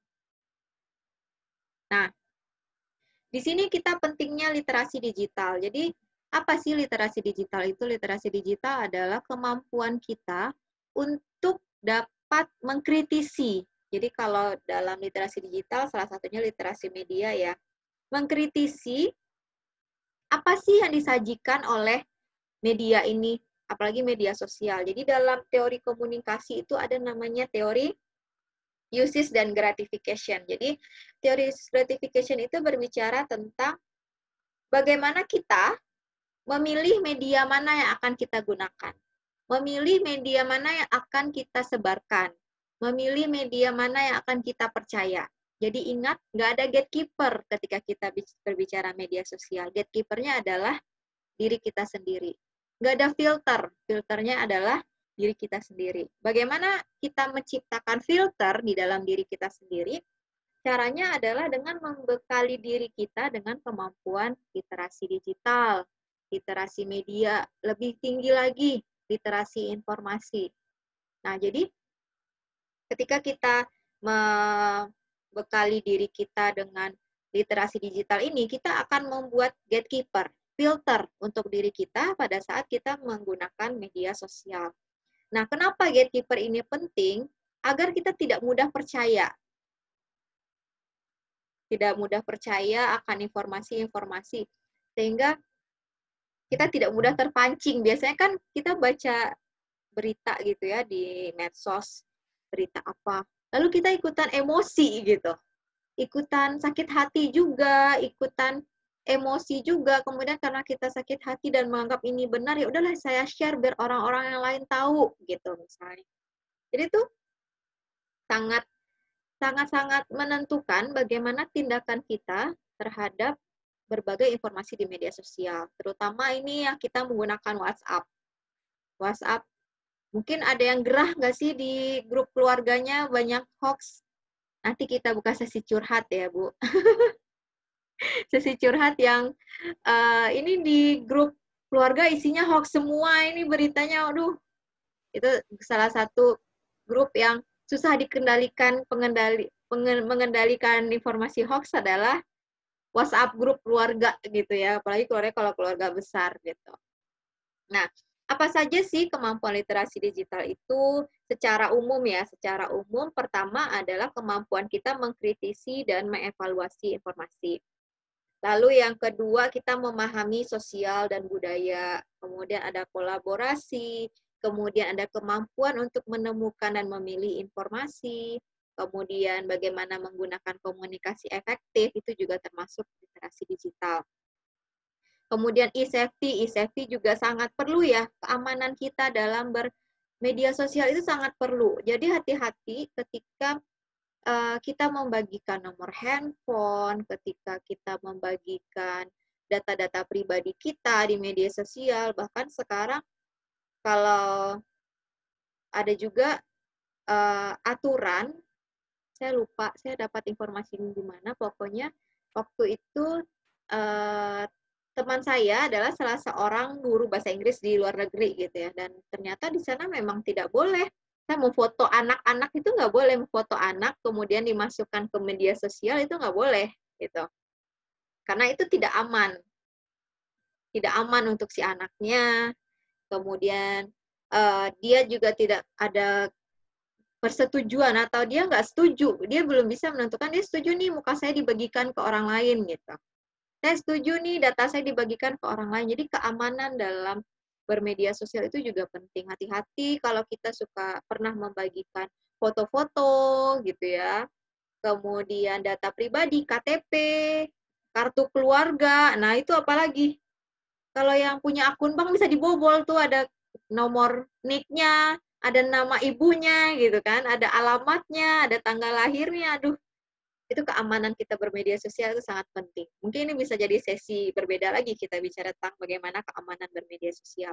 Nah, di sini kita pentingnya literasi digital. Jadi, apa sih literasi digital itu? Literasi digital adalah kemampuan kita untuk dapat mengkritisi. Jadi, kalau dalam literasi digital, salah satunya literasi media ya, mengkritisi apa sih yang disajikan oleh media ini, apalagi media sosial. Jadi dalam teori komunikasi itu ada namanya teori uses dan gratification. Jadi teori gratification itu berbicara tentang bagaimana kita memilih media mana yang akan kita gunakan, memilih media mana yang akan kita sebarkan, memilih media mana yang akan kita percaya. Jadi ingat, nggak ada gatekeeper ketika kita berbicara media sosial. Gatekeepernya adalah diri kita sendiri. Nggak ada filter. Filternya adalah diri kita sendiri. Bagaimana kita menciptakan filter di dalam diri kita sendiri? Caranya adalah dengan membekali diri kita dengan kemampuan literasi digital, literasi media, lebih tinggi lagi, literasi informasi. Nah, jadi ketika kita membekali diri kita dengan literasi digital ini, kita akan membuat gatekeeper, filter untuk diri kita pada saat kita menggunakan media sosial. Nah, kenapa gatekeeper ini penting? Agar kita tidak mudah percaya. Tidak mudah percaya akan informasi-informasi. Sehingga kita tidak mudah terpancing. Biasanya kan kita baca berita gitu ya di medsos, berita apa. Lalu kita ikutan emosi gitu. Ikutan sakit hati juga, ikutan emosi juga. Kemudian karena kita sakit hati dan menganggap ini benar, ya udahlah saya share biar orang-orang yang lain tahu gitu misalnya. Jadi itu sangat sangat-sangat menentukan bagaimana tindakan kita terhadap berbagai informasi di media sosial. Terutama ini yang kita menggunakan WhatsApp. WhatsApp, mungkin ada yang gerah nggak sih di grup keluarganya banyak hoax? Nanti kita buka sesi curhat ya, Bu. Sesi curhat yang uh, ini di grup keluarga isinya hoax semua, ini beritanya, aduh, itu salah satu grup yang susah dikendalikan, pengendali, mengendalikan informasi hoax adalah WhatsApp grup keluarga gitu ya, apalagi keluarga kalau keluarga besar gitu. Nah, apa saja sih kemampuan literasi digital itu secara umum ya? Secara umum pertama adalah kemampuan kita mengkritisi dan mengevaluasi informasi. Lalu yang kedua kita memahami sosial dan budaya. Kemudian ada kolaborasi, kemudian ada kemampuan untuk menemukan dan memilih informasi. Kemudian bagaimana menggunakan komunikasi efektif, itu juga termasuk literasi digital. Kemudian e-safety, e-safety juga sangat perlu ya, keamanan kita dalam bermedia sosial itu sangat perlu. Jadi hati-hati ketika uh, kita membagikan nomor handphone, ketika kita membagikan data-data pribadi kita di media sosial, bahkan sekarang kalau ada juga uh, aturan, saya lupa, saya dapat informasi di mana, pokoknya waktu itu uh, teman saya adalah salah seorang guru bahasa Inggris di luar negeri gitu ya, dan ternyata di sana memang tidak boleh. Saya mau foto anak-anak itu nggak boleh, foto anak kemudian dimasukkan ke media sosial itu nggak boleh gitu, karena itu tidak aman, tidak aman untuk si anaknya. Kemudian uh, dia juga tidak ada persetujuan atau dia nggak setuju, dia belum bisa menentukan dia setuju nih muka saya dibagikan ke orang lain gitu. Saya setuju nih data saya dibagikan ke orang lain. Jadi keamanan dalam bermedia sosial itu juga penting. Hati-hati kalau kita suka pernah membagikan foto-foto gitu ya. Kemudian data pribadi, K T P, kartu keluarga. Nah, itu apalagi. Kalau yang punya akun bank bisa dibobol tuh, ada nomor nik-nya, ada nama ibunya gitu kan, ada alamatnya, ada tanggal lahirnya. Aduh, itu keamanan kita bermedia sosial itu sangat penting. Mungkin ini bisa jadi sesi berbeda lagi kita bicara tentang bagaimana keamanan bermedia sosial.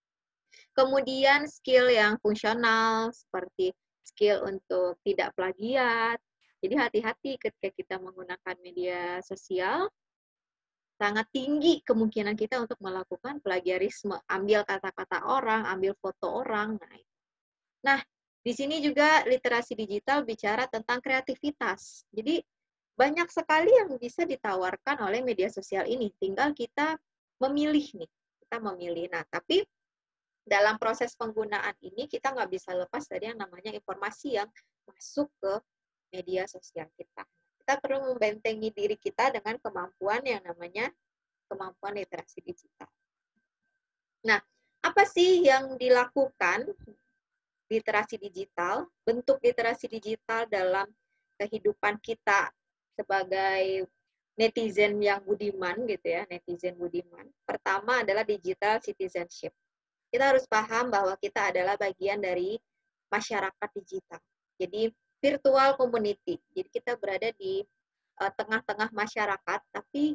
Kemudian skill yang fungsional seperti skill untuk tidak plagiat. Jadi hati-hati ketika kita menggunakan media sosial. sangat tinggi kemungkinan kita untuk melakukan plagiarisme, ambil kata-kata orang, ambil foto orang. Nah, nah di sini juga literasi digital bicara tentang kreativitas. Jadi banyak sekali yang bisa ditawarkan oleh media sosial ini, tinggal kita memilih nih, kita memilih. Nah, tapi dalam proses penggunaan ini kita nggak bisa lepas dari yang namanya informasi yang masuk ke media sosial kita. Kita perlu membentengi diri kita dengan kemampuan yang namanya kemampuan literasi digital. Nah, apa sih yang dilakukan literasi digital? Bentuk literasi digital dalam kehidupan kita sebagai netizen yang budiman gitu ya, netizen budiman. Pertama adalah digital citizenship. Kita harus paham bahwa kita adalah bagian dari masyarakat digital. Jadi virtual community. Jadi kita berada di tengah-tengah uh, masyarakat, tapi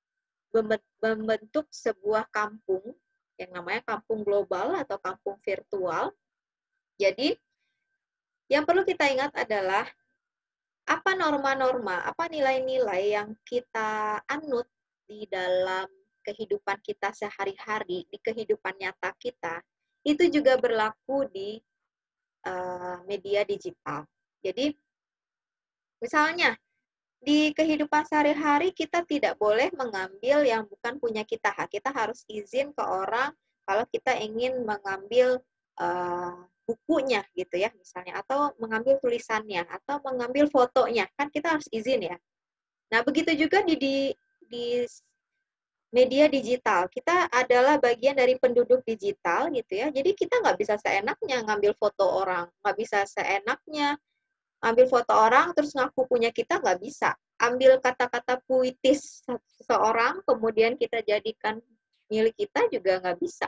membentuk sebuah kampung yang namanya kampung global atau kampung virtual. Jadi yang perlu kita ingat adalah apa norma-norma, apa nilai-nilai yang kita anut di dalam kehidupan kita sehari-hari, di kehidupan nyata kita, itu juga berlaku di uh, media digital. Jadi, misalnya, di kehidupan sehari-hari kita tidak boleh mengambil yang bukan punya kita. Kita harus izin ke orang kalau kita ingin mengambil uh, bukunya gitu ya misalnya, atau mengambil tulisannya, atau mengambil fotonya, kan kita harus izin ya. Nah begitu juga di, di, di media digital, kita adalah bagian dari penduduk digital gitu ya, jadi kita nggak bisa seenaknya ngambil foto orang, nggak bisa seenaknya ambil foto orang terus ngaku punya kita, nggak bisa. Ambil kata-kata puitis seseorang kemudian kita jadikan milik kita juga nggak bisa.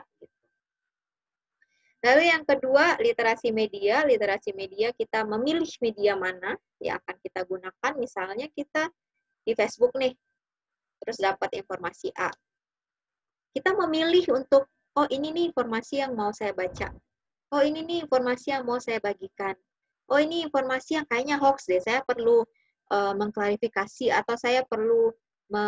Lalu yang kedua, literasi media. Literasi media kita memilih media mana yang akan kita gunakan. Misalnya kita di Facebook nih, terus dapat informasi A. Kita memilih untuk, oh ini nih informasi yang mau saya baca. Oh ini nih informasi yang mau saya bagikan. Oh ini informasi yang kayaknya hoax deh, saya perlu uh, mengklarifikasi atau saya perlu me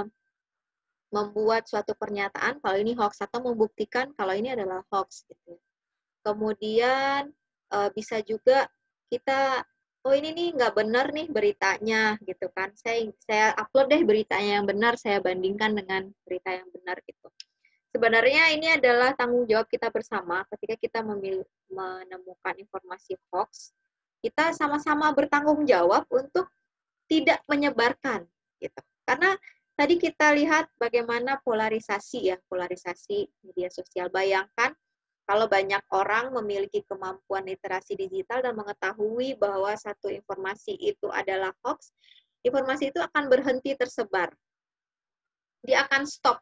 membuat suatu pernyataan kalau ini hoax atau membuktikan kalau ini adalah hoax gitu. Kemudian uh, bisa juga kita, oh ini nih nggak benar nih beritanya gitu kan, saya saya upload deh beritanya yang benar, saya bandingkan dengan berita yang benar gitu. Sebenarnya ini adalah tanggung jawab kita bersama ketika kita memilih, menemukan informasi hoax. Kita sama-sama bertanggung jawab untuk tidak menyebarkan, gitu. Karena tadi kita lihat bagaimana polarisasi ya, polarisasi media sosial. Bayangkan kalau banyak orang memiliki kemampuan literasi digital dan mengetahui bahwa satu informasi itu adalah hoax, informasi itu akan berhenti tersebar. Dia akan stop.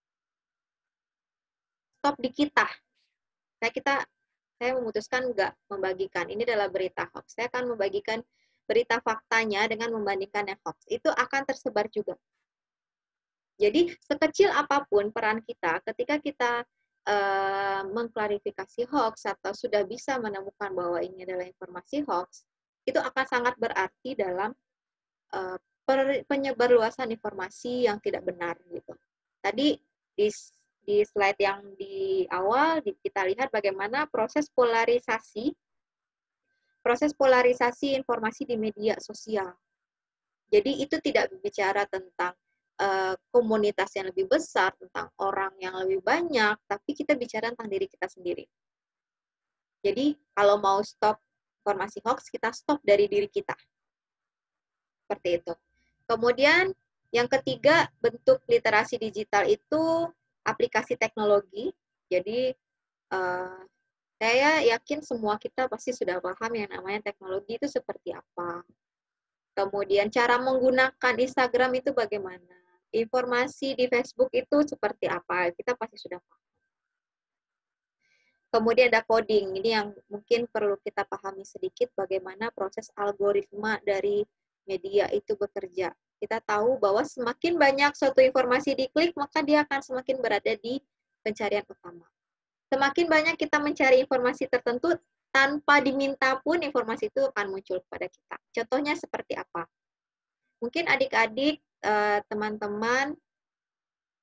Stop di kita. Kayak kita saya memutuskan nggak membagikan. Ini adalah berita hoax. Saya akan membagikan berita faktanya dengan membandingkan yang hoax. Itu akan tersebar juga. Jadi, sekecil apapun peran kita, ketika kita uh, mengklarifikasi hoax atau sudah bisa menemukan bahwa ini adalah informasi hoax, itu akan sangat berarti dalam uh, penyebarluasan informasi yang tidak benar. Gitu. Tadi, di Di slide yang di awal, kita lihat bagaimana proses polarisasi, proses polarisasi informasi di media sosial. Jadi itu tidak berbicara tentang uh, komunitas yang lebih besar, tentang orang yang lebih banyak, tapi kita bicara tentang diri kita sendiri. Jadi kalau mau stop informasi hoax, kita stop dari diri kita. Seperti itu. Kemudian yang ketiga, bentuk literasi digital itu aplikasi teknologi. Jadi uh, saya yakin semua kita pasti sudah paham yang namanya teknologi itu seperti apa. Kemudian cara menggunakan Instagram itu bagaimana. Informasi di Facebook itu seperti apa. Kita pasti sudah paham. Kemudian ada coding. Ini yang mungkin perlu kita pahami sedikit bagaimana proses algoritma dari media itu bekerja. Kita tahu bahwa semakin banyak suatu informasi diklik, maka dia akan semakin berada di pencarian utama. Semakin banyak kita mencari informasi tertentu, tanpa diminta pun informasi itu akan muncul kepada kita. Contohnya seperti apa? Mungkin adik-adik, teman-teman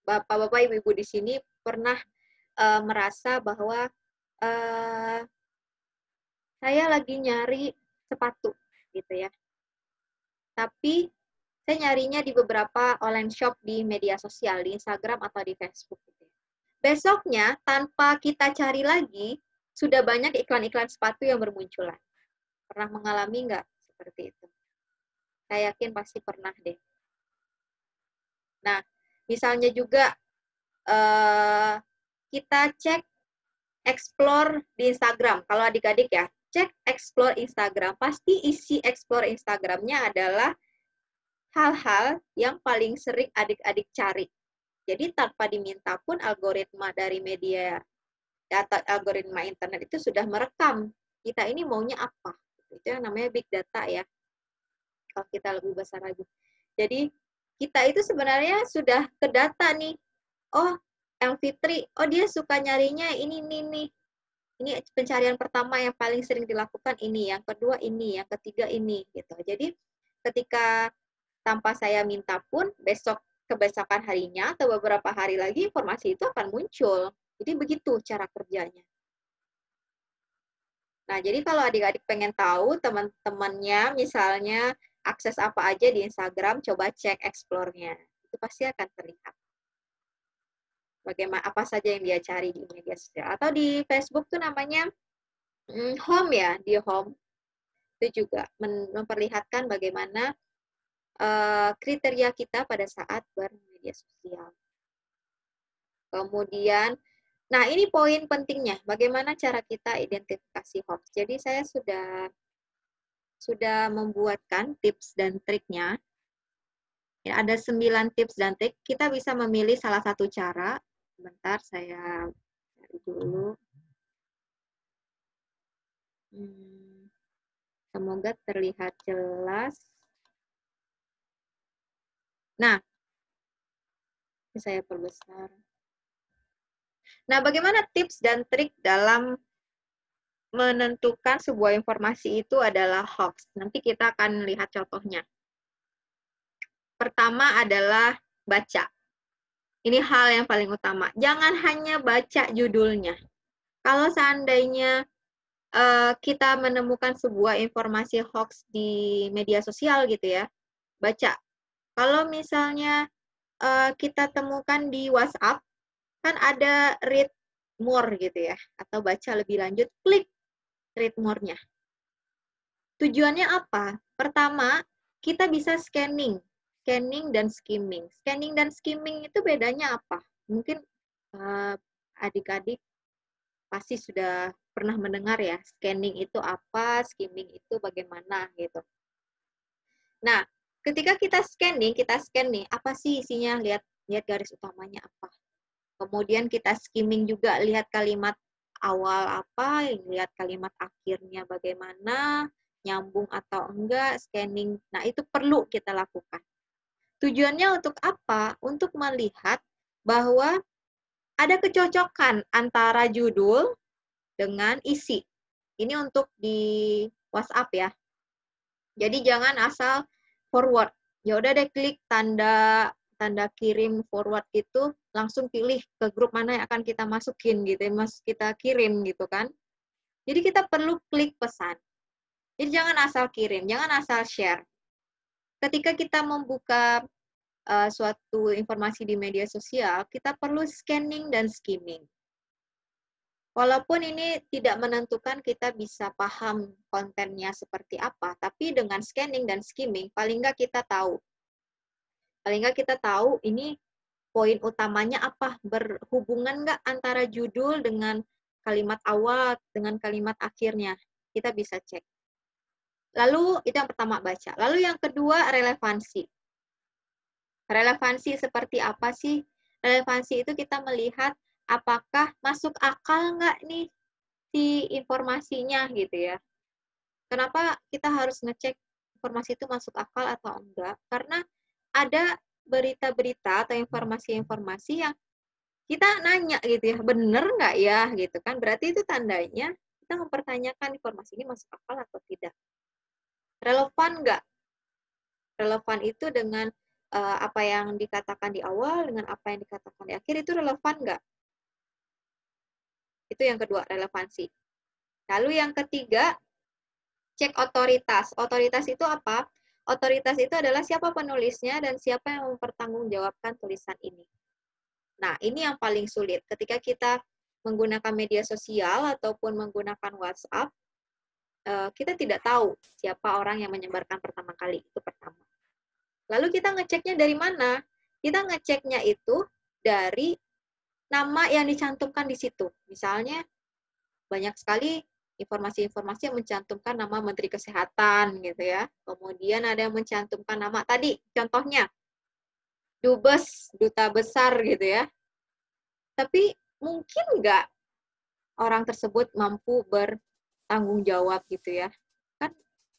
Bapak-bapak, Ibu-ibu di sini pernah uh, merasa bahwa uh, saya lagi nyari sepatu gitu ya. Tapi saya nyarinya di beberapa online shop di media sosial, di Instagram atau di Facebook gitu ya. Besoknya tanpa kita cari lagi, sudah banyak iklan-iklan sepatu yang bermunculan. Pernah mengalami nggak seperti itu? Saya yakin pasti pernah deh. Nah, misalnya juga uh, kita cek explore di Instagram. Kalau adik-adik ya, cek explore Instagram. Pasti isi explore Instagramnya adalah hal-hal yang paling sering adik-adik cari. Jadi tanpa diminta pun algoritma dari media atau algoritma internet itu sudah merekam kita ini maunya apa. Itu yang namanya big data ya. Kalau kita lebih besar lagi. Jadi kita itu sebenarnya sudah ke data nih. Oh, Elfitri, oh dia suka nyarinya ini, ini, ini. Ini pencarian pertama yang paling sering dilakukan ini, yang kedua ini, yang ketiga ini. Gitu. Jadi ketika tanpa saya minta pun, besok kebesokan harinya atau beberapa hari lagi informasi itu akan muncul. Jadi begitu cara kerjanya. Nah, jadi kalau adik-adik pengen tahu teman-temannya misalnya akses apa aja di Instagram, coba cek explore-nya. Itu pasti akan terlihat. Bagaimana apa saja yang dia cari di media sosial. Atau di Facebook tuh namanya hmm, home ya, di home. Itu juga memperlihatkan bagaimana uh, kriteria kita pada saat bermedia sosial. Kemudian, nah ini poin pentingnya, bagaimana cara kita identifikasi hoax. Jadi saya sudah sudah membuatkan tips dan triknya. Ya, ada sembilan tips dan trik. Kita bisa memilih salah satu cara. Sebentar, saya cari dulu. Hmm, semoga terlihat jelas. Nah, ini saya perbesar. Nah, bagaimana tips dan trik dalam menentukan sebuah informasi itu adalah hoax? Nanti kita akan lihat contohnya. Pertama adalah baca. Ini hal yang paling utama. Jangan hanya baca judulnya. Kalau seandainya uh, kita menemukan sebuah informasi hoax di media sosial gitu ya, baca. Kalau misalnya uh, kita temukan di WhatsApp, kan ada read more gitu ya, atau baca lebih lanjut, klik read more-nya. Tujuannya apa? Pertama, kita bisa scanning. Scanning dan skimming. Scanning dan skimming itu bedanya apa? Mungkin uh, adik-adik pasti sudah pernah mendengar ya, scanning itu apa, skimming itu bagaimana gitu. Nah, ketika kita scanning, kita scan nih, apa sih isinya? Lihat lihat garis utamanya apa. Kemudian kita skimming juga, lihat kalimat awal apa, lihat kalimat akhirnya bagaimana, nyambung atau enggak, scanning. Nah, itu perlu kita lakukan. Tujuannya untuk apa? Untuk melihat bahwa ada kecocokan antara judul dengan isi. Ini untuk di WhatsApp ya. Jadi jangan asal forward. Ya udah deh klik tanda tanda kirim forward itu, langsung pilih ke grup mana yang akan kita masukin gitu, mas kita kirim gitu kan. Jadi kita perlu klik pesan. Jadi jangan asal kirim, jangan asal share. Ketika kita membuka uh, suatu informasi di media sosial, kita perlu scanning dan skimming. Walaupun ini tidak menentukan kita bisa paham kontennya seperti apa, tapi dengan scanning dan skimming, paling nggak kita tahu. Paling nggak kita tahu ini poin utamanya apa, berhubungan nggak antara judul dengan kalimat awal, dengan kalimat akhirnya. Kita bisa cek. Lalu, itu yang pertama, baca. Lalu yang kedua, relevansi. Relevansi seperti apa sih? Relevansi itu kita melihat apakah masuk akal nggak nih si informasinya gitu ya. Kenapa kita harus ngecek informasi itu masuk akal atau enggak? Karena ada berita-berita atau informasi-informasi yang kita nanya gitu ya, bener nggak ya gitu kan. Berarti itu tandanya kita mempertanyakan informasi ini masuk akal atau tidak. Relevan nggak? Relevan itu dengan uh, apa yang dikatakan di awal dengan apa yang dikatakan di akhir itu relevan nggak? Itu yang kedua, relevansi. Lalu yang ketiga, cek otoritas. Otoritas itu apa? Otoritas itu adalah siapa penulisnya dan siapa yang mempertanggungjawabkan tulisan ini. Nah, ini yang paling sulit. Ketika kita menggunakan media sosial ataupun menggunakan WhatsApp, kita tidak tahu siapa orang yang menyebarkan pertama kali. Itu pertama. Lalu kita ngeceknya dari mana? Kita ngeceknya itu dari nama yang dicantumkan di situ. Misalnya, banyak sekali informasi-informasi yang mencantumkan nama Menteri Kesehatan gitu ya. Kemudian ada yang mencantumkan nama tadi, contohnya Dubes, Duta Besar gitu ya. Tapi mungkin nggak orang tersebut mampu bertanggung jawab gitu ya. Kan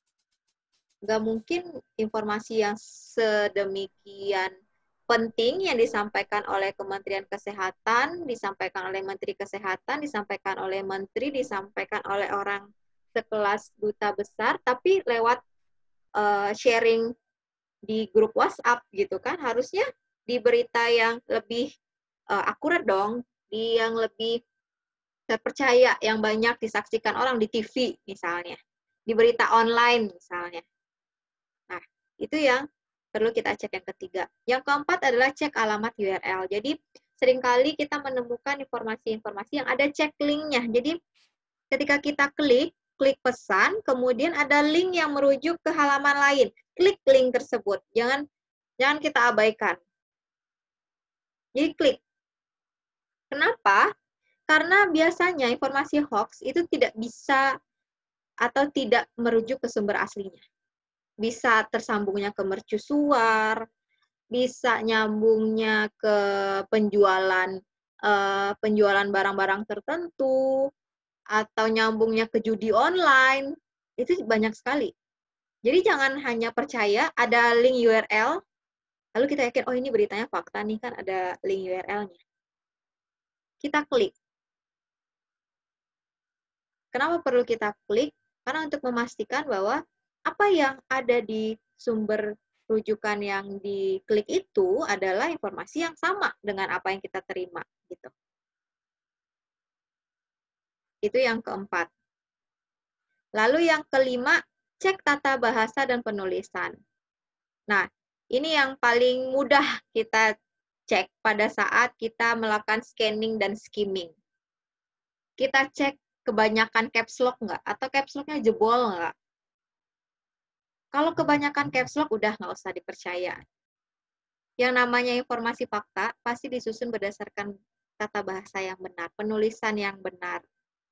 nggak mungkin informasi yang sedemikian penting yang disampaikan oleh Kementerian Kesehatan, disampaikan oleh Menteri Kesehatan, disampaikan oleh Menteri, disampaikan oleh orang sekelas duta besar, tapi lewat uh, sharing di grup WhatsApp gitu kan, harusnya di berita yang lebih uh, akurat dong, di yang lebih terpercaya, yang banyak disaksikan orang di T V misalnya, di berita online misalnya. Nah, itu yang perlu kita cek yang ketiga. Yang keempat adalah cek alamat U R L. Jadi, seringkali kita menemukan informasi-informasi yang ada cek linknya. Jadi, ketika kita klik, klik pesan, kemudian ada link yang merujuk ke halaman lain. Klik link tersebut. Jangan jangan kita abaikan. Jadi, klik. Kenapa? Karena biasanya informasi hoax itu tidak bisa atau tidak merujuk ke sumber aslinya. Bisa tersambungnya ke mercusuar, bisa nyambungnya ke penjualan uh, penjualan barang-barang tertentu, atau nyambungnya ke judi online, itu banyak sekali. Jadi jangan hanya percaya ada link U R L, lalu kita yakin, oh ini beritanya fakta nih kan ada link U R L-nya. Kita klik. Kenapa perlu kita klik? Karena untuk memastikan bahwa apa yang ada di sumber rujukan yang diklik itu adalah informasi yang sama dengan apa yang kita terima. Gitu. Itu yang keempat. Lalu yang kelima, cek tata bahasa dan penulisan. Nah, ini yang paling mudah kita cek pada saat kita melakukan scanning dan skimming. Kita cek kebanyakan caps lock nggak? Atau caps lock-nya jebol nggak? Kalau kebanyakan caps lock, udah nggak usah dipercaya. Yang namanya informasi fakta, pasti disusun berdasarkan tata bahasa yang benar, penulisan yang benar.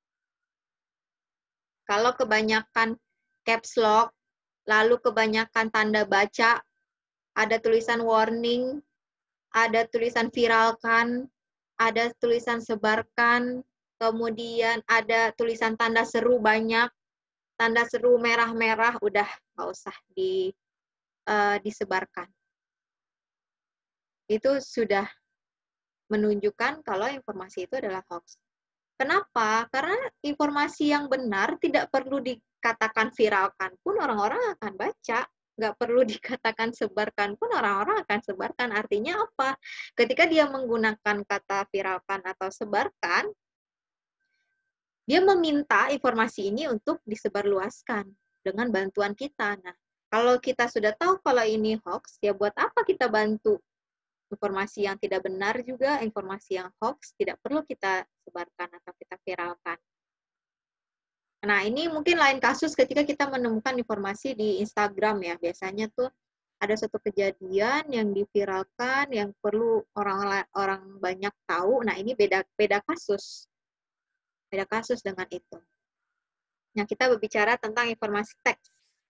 Kalau kebanyakan caps lock, lalu kebanyakan tanda baca, ada tulisan warning, ada tulisan viralkan, ada tulisan sebarkan, kemudian ada tulisan tanda seru banyak, tanda seru merah-merah, udah nggak usah di, uh, disebarkan. Itu sudah menunjukkan kalau informasi itu adalah hoax. Kenapa? Karena informasi yang benar tidak perlu dikatakan viralkan pun orang-orang akan baca. Nggak perlu dikatakan sebarkan pun orang-orang akan sebarkan. Artinya apa? Ketika dia menggunakan kata viralkan atau sebarkan, dia meminta informasi ini untuk disebarluaskan dengan bantuan kita. Nah, kalau kita sudah tahu kalau ini hoax, ya buat apa kita bantu? Informasi yang tidak benar juga, informasi yang hoax, tidak perlu kita sebarkan atau kita viralkan. Nah, ini mungkin lain kasus ketika kita menemukan informasi di Instagram ya. Biasanya tuh ada satu kejadian yang diviralkan, yang perlu orang orang banyak tahu. Nah, ini beda beda kasus. Beda kasus dengan itu. Nah, kita berbicara tentang informasi teks.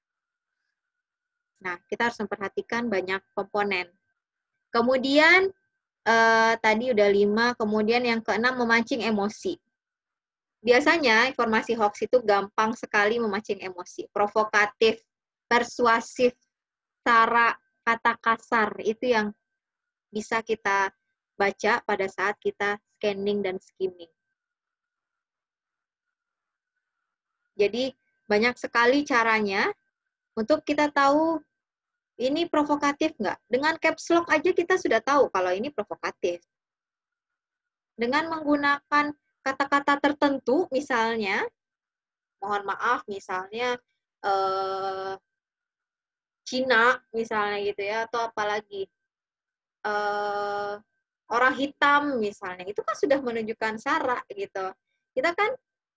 Nah, kita harus memperhatikan banyak komponen. Kemudian, eh, tadi udah lima, kemudian yang keenam memancing emosi. Biasanya informasi hoax itu gampang sekali memancing emosi. Provokatif, persuasif, cara kata kasar, itu yang bisa kita baca pada saat kita scanning dan skimming. Jadi banyak sekali caranya untuk kita tahu ini provokatif nggak? Dengan caps lock aja kita sudah tahu kalau ini provokatif. Dengan menggunakan kata-kata tertentu, misalnya, mohon maaf, misalnya eh, Cina, misalnya gitu ya, atau apalagi eh, orang hitam, misalnya, itu kan sudah menunjukkan sara gitu. Kita kan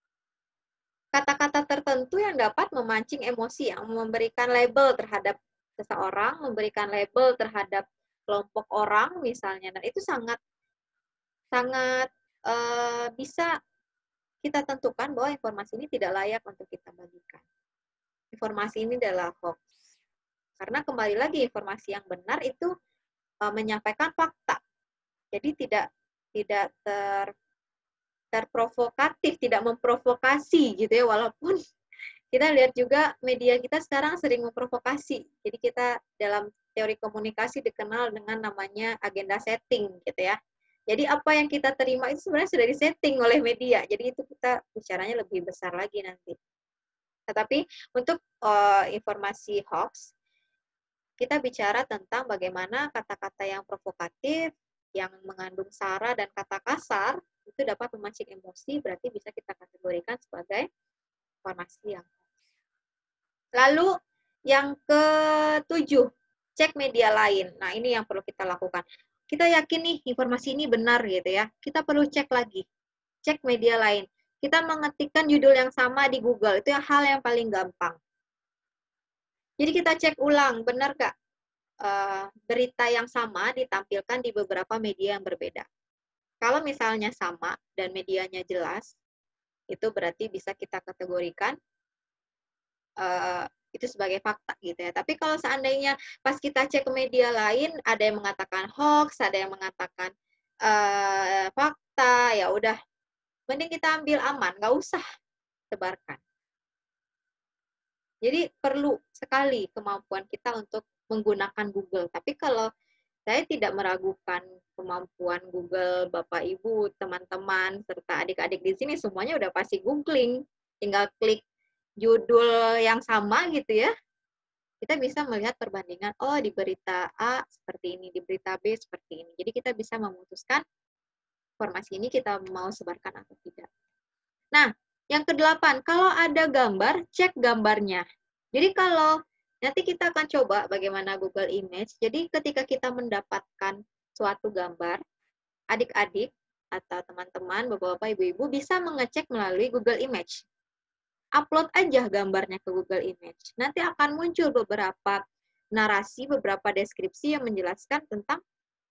kata-kata tertentu yang dapat memancing emosi, yang memberikan label terhadap seseorang, memberikan label terhadap kelompok orang, misalnya, dan itu sangat sangat uh, bisa kita tentukan bahwa informasi ini tidak layak untuk kita bagikan. Informasi ini adalah hoax. Karena kembali lagi informasi yang benar itu uh, menyampaikan fakta. Jadi tidak tidak ter terprovokatif, tidak memprovokasi gitu ya, walaupun kita lihat juga media kita sekarang sering memprovokasi. Jadi kita dalam teori komunikasi dikenal dengan namanya agenda setting gitu ya. Jadi apa yang kita terima itu sebenarnya sudah disetting oleh media. Jadi itu kita bicaranya lebih besar lagi nanti. Tetapi untuk uh, informasi hoax, kita bicara tentang bagaimana kata-kata yang provokatif, yang mengandung sara dan kata kasar, itu dapat memancing emosi, berarti bisa kita kategorikan sebagai informasi yang hoax. Lalu yang ketujuh, cek media lain. Nah ini yang perlu kita lakukan. Kita yakin nih informasi ini benar gitu ya. Kita perlu cek lagi. Cek media lain. Kita mengetikkan judul yang sama di Google. Itu yang hal yang paling gampang. Jadi kita cek ulang, benar gak uh, berita yang sama ditampilkan di beberapa media yang berbeda. Kalau misalnya sama dan medianya jelas, itu berarti bisa kita kategorikan uh, itu sebagai fakta gitu ya. Tapi kalau seandainya pas kita cek ke media lain, ada yang mengatakan hoax, ada yang mengatakan uh, fakta, ya udah, mending kita ambil aman, nggak usah sebarkan. Jadi perlu sekali kemampuan kita untuk menggunakan Google. Tapi kalau saya tidak meragukan kemampuan Google, Bapak, Ibu, teman-teman, serta adik-adik di sini, semuanya udah pasti googling. Tinggal klik judul yang sama gitu ya, kita bisa melihat perbandingan, oh di berita A seperti ini, di berita B seperti ini. Jadi kita bisa memutuskan informasi ini kita mau sebarkan atau tidak. Nah, yang kedelapan, kalau ada gambar, cek gambarnya. Jadi kalau nanti kita akan coba bagaimana Google Image. Jadi ketika kita mendapatkan suatu gambar, adik-adik atau teman-teman, bapak-bapak, ibu-ibu bisa mengecek melalui Google Image. Upload aja gambarnya ke Google Image. Nanti akan muncul beberapa narasi, beberapa deskripsi yang menjelaskan tentang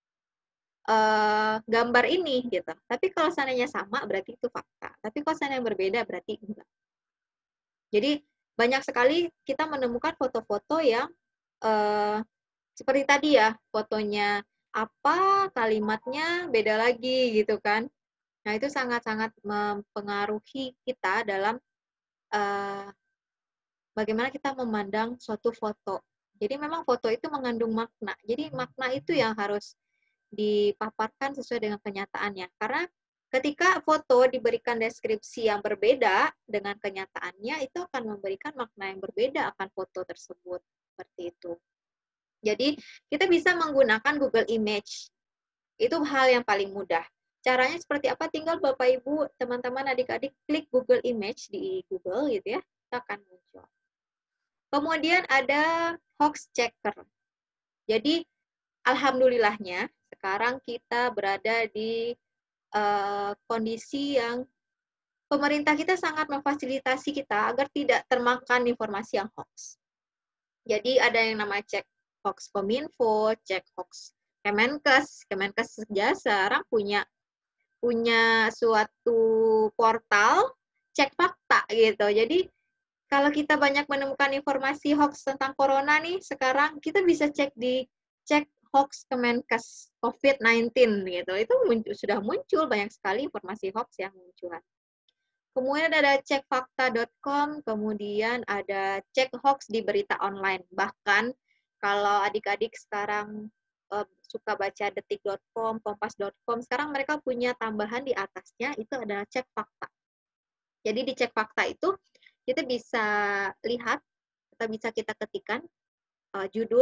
uh, gambar ini gitu. Tapi kalau seandainya sama berarti itu fakta. Tapi kalau seandainya berbeda berarti enggak. Jadi banyak sekali kita menemukan foto-foto yang uh, seperti tadi ya, fotonya apa, kalimatnya beda lagi gitu kan. Nah itu sangat-sangat mempengaruhi kita dalam Uh, bagaimana kita memandang suatu foto. Jadi memang foto itu mengandung makna. Jadi makna itu yang harus dipaparkan sesuai dengan kenyataannya. Karena ketika foto diberikan deskripsi yang berbeda dengan kenyataannya, itu akan memberikan makna yang berbeda akan foto tersebut. Seperti itu. Jadi kita bisa menggunakan Google Image. Itu hal yang paling mudah. Caranya seperti apa? Tinggal Bapak, Ibu, teman-teman, adik-adik klik Google Image di Google gitu ya, itu akan muncul. Kemudian ada hoax checker. Jadi alhamdulillahnya sekarang kita berada di uh, kondisi yang pemerintah kita sangat memfasilitasi kita agar tidak termakan informasi yang hoax. Jadi ada yang namanya cek hoax Kominfo, cek hoax Kemenkes. Kemenkes sekarang punya punya suatu portal cek fakta gitu. Jadi kalau kita banyak menemukan informasi hoax tentang corona nih, sekarang kita bisa cek di cek hoax Kemenkes covid sembilan belas gitu. Itu muncul, sudah muncul banyak sekali informasi hoax yang muncul. Kemudian ada cek fakta dot com, kemudian ada cek hoax di berita online. Bahkan kalau adik-adik sekarang uh, suka baca detik dot com, kompas dot com, sekarang mereka punya tambahan di atasnya, itu adalah cek fakta. Jadi di cek fakta itu, kita bisa lihat, kita bisa kita ketikkan uh, judul,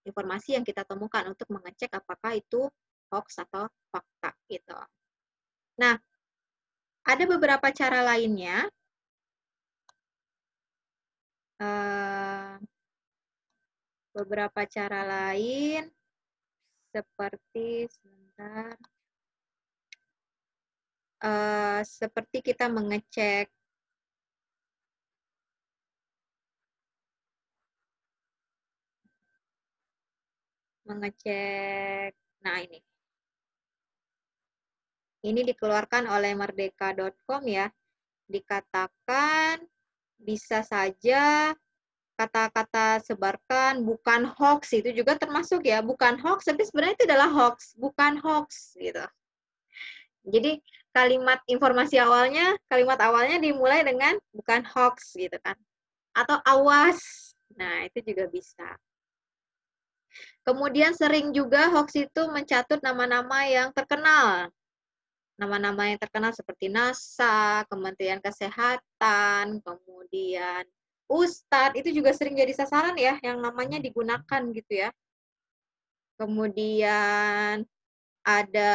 informasi yang kita temukan untuk mengecek apakah itu hoax atau fakta gitu. Nah, ada beberapa cara lainnya. Uh, beberapa cara lain seperti sebentar, uh, seperti kita mengecek mengecek, nah ini. Ini dikeluarkan oleh merdeka dot com ya. Dikatakan bisa saja kata-kata sebarkan bukan hoax, itu juga termasuk ya, bukan hoax, tapi sebenarnya itu adalah hoax, bukan hoax gitu. Jadi kalimat informasi awalnya, kalimat awalnya dimulai dengan bukan hoax gitu kan. Atau awas. Nah, itu juga bisa. Kemudian sering juga hoax itu mencatut nama-nama yang terkenal. Nama-nama yang terkenal seperti NASA, Kementerian Kesehatan, kemudian Ustadz, itu juga sering jadi sasaran ya, yang namanya digunakan gitu ya. Kemudian ada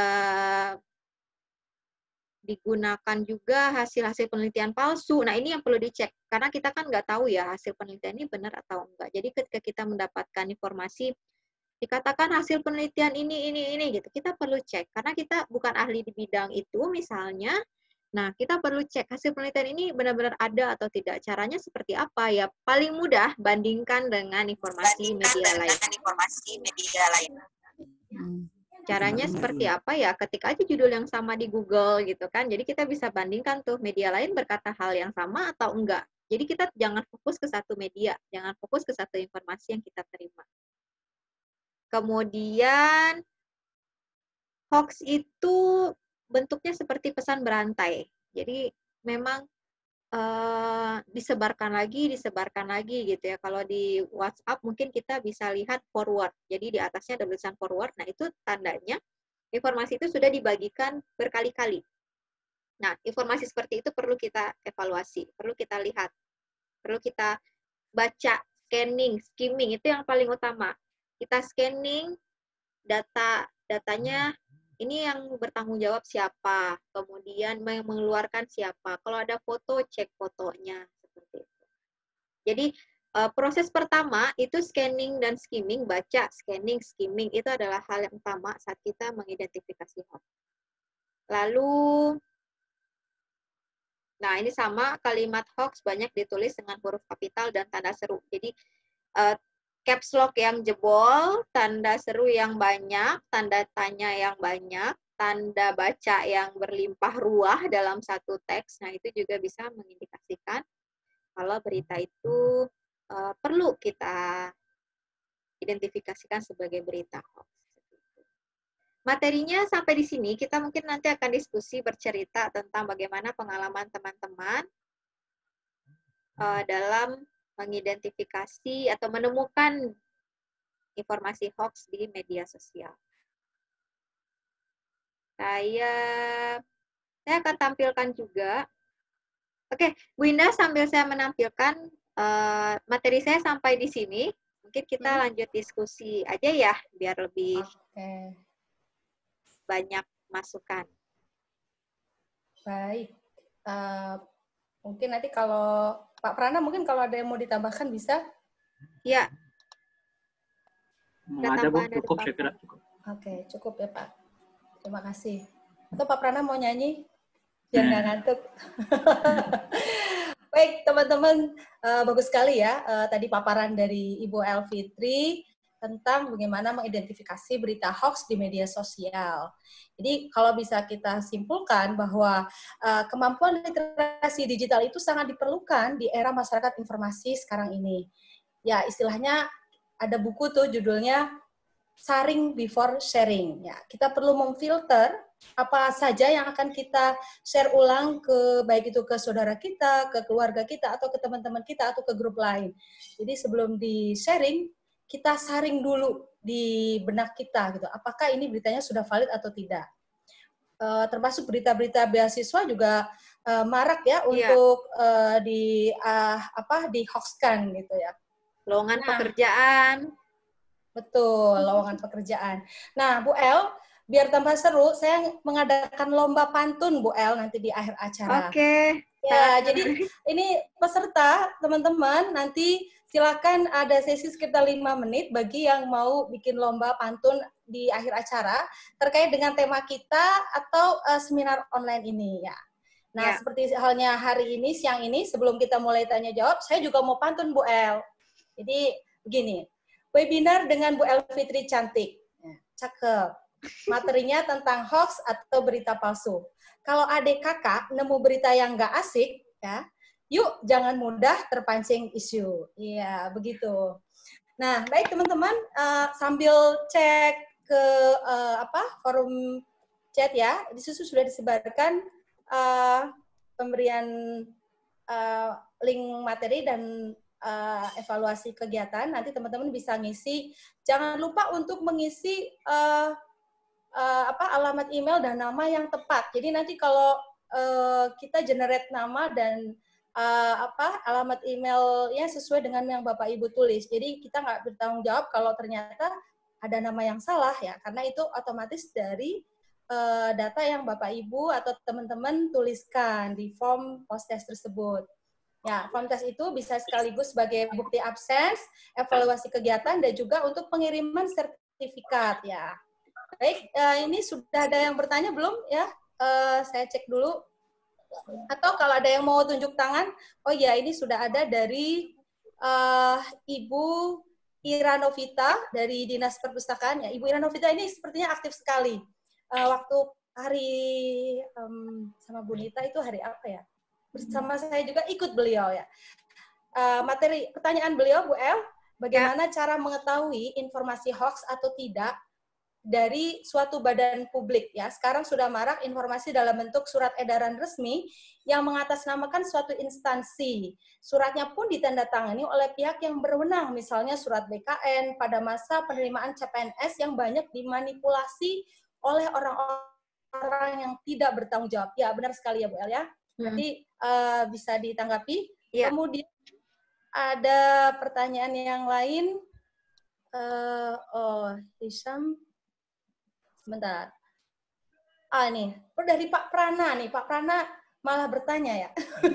digunakan juga hasil-hasil penelitian palsu. Nah, ini yang perlu dicek, karena kita kan nggak tahu ya hasil penelitian ini benar atau enggak. Jadi ketika kita mendapatkan informasi, dikatakan hasil penelitian ini, ini, ini, gitu. Kita perlu cek, karena kita bukan ahli di bidang itu misalnya. Nah, kita perlu cek hasil penelitian ini benar-benar ada atau tidak. Caranya seperti apa? Ya, paling mudah bandingkan dengan informasi bandingkan media dengan lain. informasi media lain. Caranya seperti apa ya? Ketik aja judul yang sama di Google gitu kan. Jadi kita bisa bandingkan tuh media lain berkata hal yang sama atau enggak. Jadi kita jangan fokus ke satu media, jangan fokus ke satu informasi yang kita terima. Kemudian, hoax itu bentuknya seperti pesan berantai. Jadi, memang uh, disebarkan lagi, disebarkan lagi gitu ya. Kalau di WhatsApp mungkin kita bisa lihat forward. Jadi, di atasnya ada tulisan forward. Nah, itu tandanya informasi itu sudah dibagikan berkali-kali. Nah, informasi seperti itu perlu kita evaluasi, perlu kita lihat, perlu kita baca, scanning, skimming, itu yang paling utama. Kita scanning, data datanya ini yang bertanggung jawab siapa, kemudian yang mengeluarkan siapa. Kalau ada foto, cek fotonya seperti itu. Jadi proses pertama itu scanning dan skimming, baca, scanning, skimming itu adalah hal yang utama saat kita mengidentifikasi hoax. Lalu, nah ini sama kalimat hoax banyak ditulis dengan huruf kapital dan tanda seru. Jadi caps lock yang jebol, tanda seru yang banyak, tanda tanya yang banyak, tanda baca yang berlimpah ruah dalam satu teks. Nah, itu juga bisa mengindikasikan kalau berita itu uh, perlu kita identifikasikan sebagai berita hoax. Materinya sampai di sini, kita mungkin nanti akan diskusi bercerita tentang bagaimana pengalaman teman-teman uh, dalam mengidentifikasi atau menemukan informasi hoax di media sosial. Saya saya akan tampilkan juga. Oke, Bu Indah, sambil saya menampilkan uh, materi saya sampai di sini, mungkin kita hmm. lanjut diskusi aja ya, biar lebih okay. banyak masukan. Baik. Uh, mungkin nanti kalau Pak Prana, mungkin kalau ada yang mau ditambahkan bisa? Ya. Ada, Bu, cukup, saya kira cukup. Oke, cukup ya, Pak. Terima kasih. Atau Pak Prana mau nyanyi? Biar nggak ngantuk. Baik, teman-teman, uh, bagus sekali ya. Uh, tadi paparan dari Ibu Elfitri tentang bagaimana mengidentifikasi berita hoax di media sosial. Jadi, kalau bisa kita simpulkan bahwa uh, kemampuan literasi digital itu sangat diperlukan di era masyarakat informasi sekarang ini. Ya, istilahnya ada buku tuh judulnya Sharing Before Sharing. Ya, kita perlu memfilter apa saja yang akan kita share ulang ke baik itu ke saudara kita, ke keluarga kita, atau ke teman-teman kita, atau ke grup lain. Jadi sebelum di-sharing, kita saring dulu di benak kita gitu. Apakah ini beritanya sudah valid atau tidak? Uh, termasuk berita-berita beasiswa juga uh, marak ya untuk yeah. uh, di uh, apa di hoaxkan gitu ya. Lowongan nah, pekerjaan. Betul, lowongan pekerjaan. Nah, Bu El, biar tambah seru, saya mengadakan lomba pantun, Bu El, nanti di akhir acara. Oke. Ya, jadi ini peserta, teman-teman, nanti silakan ada sesi sekitar lima menit bagi yang mau bikin lomba pantun di akhir acara terkait dengan tema kita atau uh, seminar online ini ya. Nah, ya. Seperti halnya hari ini, siang ini, sebelum kita mulai tanya jawab, saya juga mau pantun, Bu El. Jadi, begini. Webinar dengan Bu Elfitri Cantik. Cakep. Materinya tentang hoax atau berita palsu. Kalau adik kakak nemu berita yang nggak asik, ya, yuk jangan mudah terpancing isu. Iya, begitu. Nah, baik teman-teman, uh, sambil cek ke uh, apa forum chat ya, di situ sudah disebarkan uh, pemberian uh, link materi dan Uh, evaluasi kegiatan. Nanti teman-teman bisa ngisi. Jangan lupa untuk mengisi uh, uh, apa alamat email dan nama yang tepat. Jadi nanti kalau uh, kita generate nama dan uh, apa alamat emailnya sesuai dengan yang Bapak Ibu tulis. Jadi kita nggak bertanggung jawab kalau ternyata ada nama yang salah ya, karena itu otomatis dari uh, data yang Bapak Ibu atau teman-teman tuliskan di form post test tersebut. Ya, form test itu bisa sekaligus sebagai bukti absens, evaluasi kegiatan, dan juga untuk pengiriman sertifikat ya. Baik, uh, ini sudah ada yang bertanya belum ya? Uh, saya cek dulu. Atau kalau ada yang mau tunjuk tangan, oh ya ini sudah ada dari uh, Ibu Ira Novita dari Dinas Perpustakaan. Ya, Ibu Ira Novita ini sepertinya aktif sekali. Uh, waktu hari um, sama Bu Nita itu hari apa ya? Bersama saya juga ikut beliau ya. Uh, materi pertanyaan beliau, Bu El, bagaimana ya. Cara mengetahui informasi hoax atau tidak dari suatu badan publik ya. Sekarang sudah marak informasi dalam bentuk surat edaran resmi yang mengatasnamakan suatu instansi. Suratnya pun ditandatangani oleh pihak yang berwenang, misalnya surat B K N pada masa penerimaan C P N S yang banyak dimanipulasi oleh orang-orang yang tidak bertanggung jawab. Ya, benar sekali ya Bu El ya. Nanti uh, bisa ditanggapi. Ya. Kemudian ada pertanyaan yang lain. Uh, oh, Hisham. Sebentar. Ah, nih. Oh, dari Pak Prana nih. Pak Prana malah bertanya ya.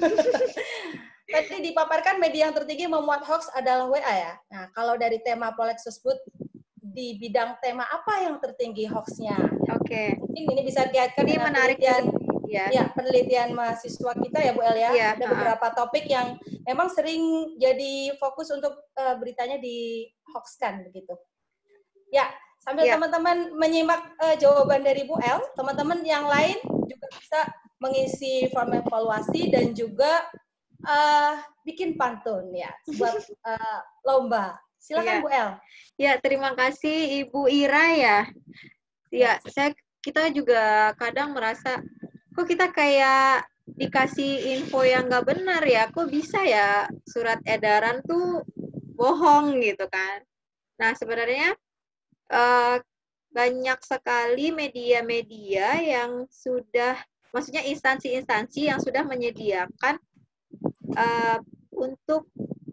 Tadi dipaparkan media yang tertinggi memuat hoax adalah W A ya. Nah, kalau dari tema Polexosbud, di bidang tema apa yang tertinggi hoaxnya? Oke. Okay. Mungkin ini bisa dikaitkan dengan penelitian ya. ya penelitian mahasiswa kita ya Bu El ya. ya Ada uh-huh. beberapa topik yang memang sering jadi fokus untuk uh, beritanya di hoaxkan begitu. Ya, sambil ya. teman-teman menyimak uh, jawaban dari Bu El, teman-teman yang lain juga bisa mengisi form evaluasi dan juga uh, bikin pantun ya buat uh, lomba. Silakan ya. Bu El. Ya, terima kasih Ibu Ira ya. Ya, saya kita juga kadang merasa kok kita kayak dikasih info yang nggak benar ya, kok bisa ya surat edaran tuh bohong gitu kan. Nah sebenarnya eh, banyak sekali media-media yang sudah, maksudnya instansi-instansi yang sudah menyediakan eh, untuk,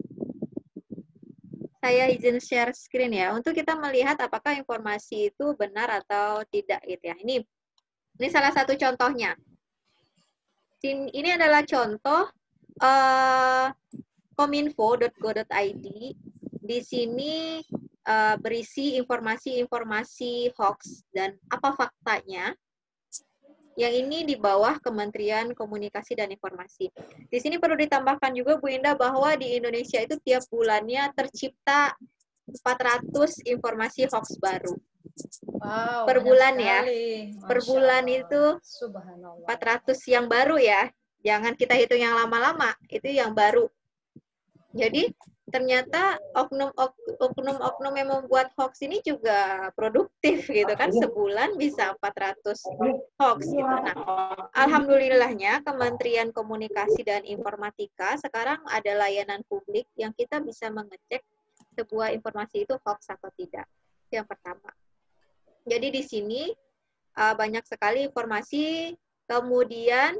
saya izin share screen ya, untuk kita melihat apakah informasi itu benar atau tidak gitu ya. Ini, ini salah satu contohnya. Ini adalah contoh uh, kominfo dot go dot i d. Di sini uh, berisi informasi-informasi hoax dan apa faktanya. Yang ini di bawah Kementerian Komunikasi dan Informasi. Di sini perlu ditambahkan juga Bu Indah bahwa di Indonesia itu tiap bulannya tercipta empat ratus informasi hoax baru. Wow, per bulan sekali. ya. Masya per bulan Allah. itu empat ratus yang baru ya. Jangan kita hitung yang lama-lama, itu yang baru. Jadi ternyata oknum-oknum yang membuat hoax ini juga produktif gitu kan, sebulan bisa empat ratus hoax gitu. Nah, alhamdulillahnya Kementerian Komunikasi dan Informatika sekarang ada layanan publik yang kita bisa mengecek sebuah informasi itu hoax atau tidak. Yang pertama. Jadi di sini uh, banyak sekali informasi, kemudian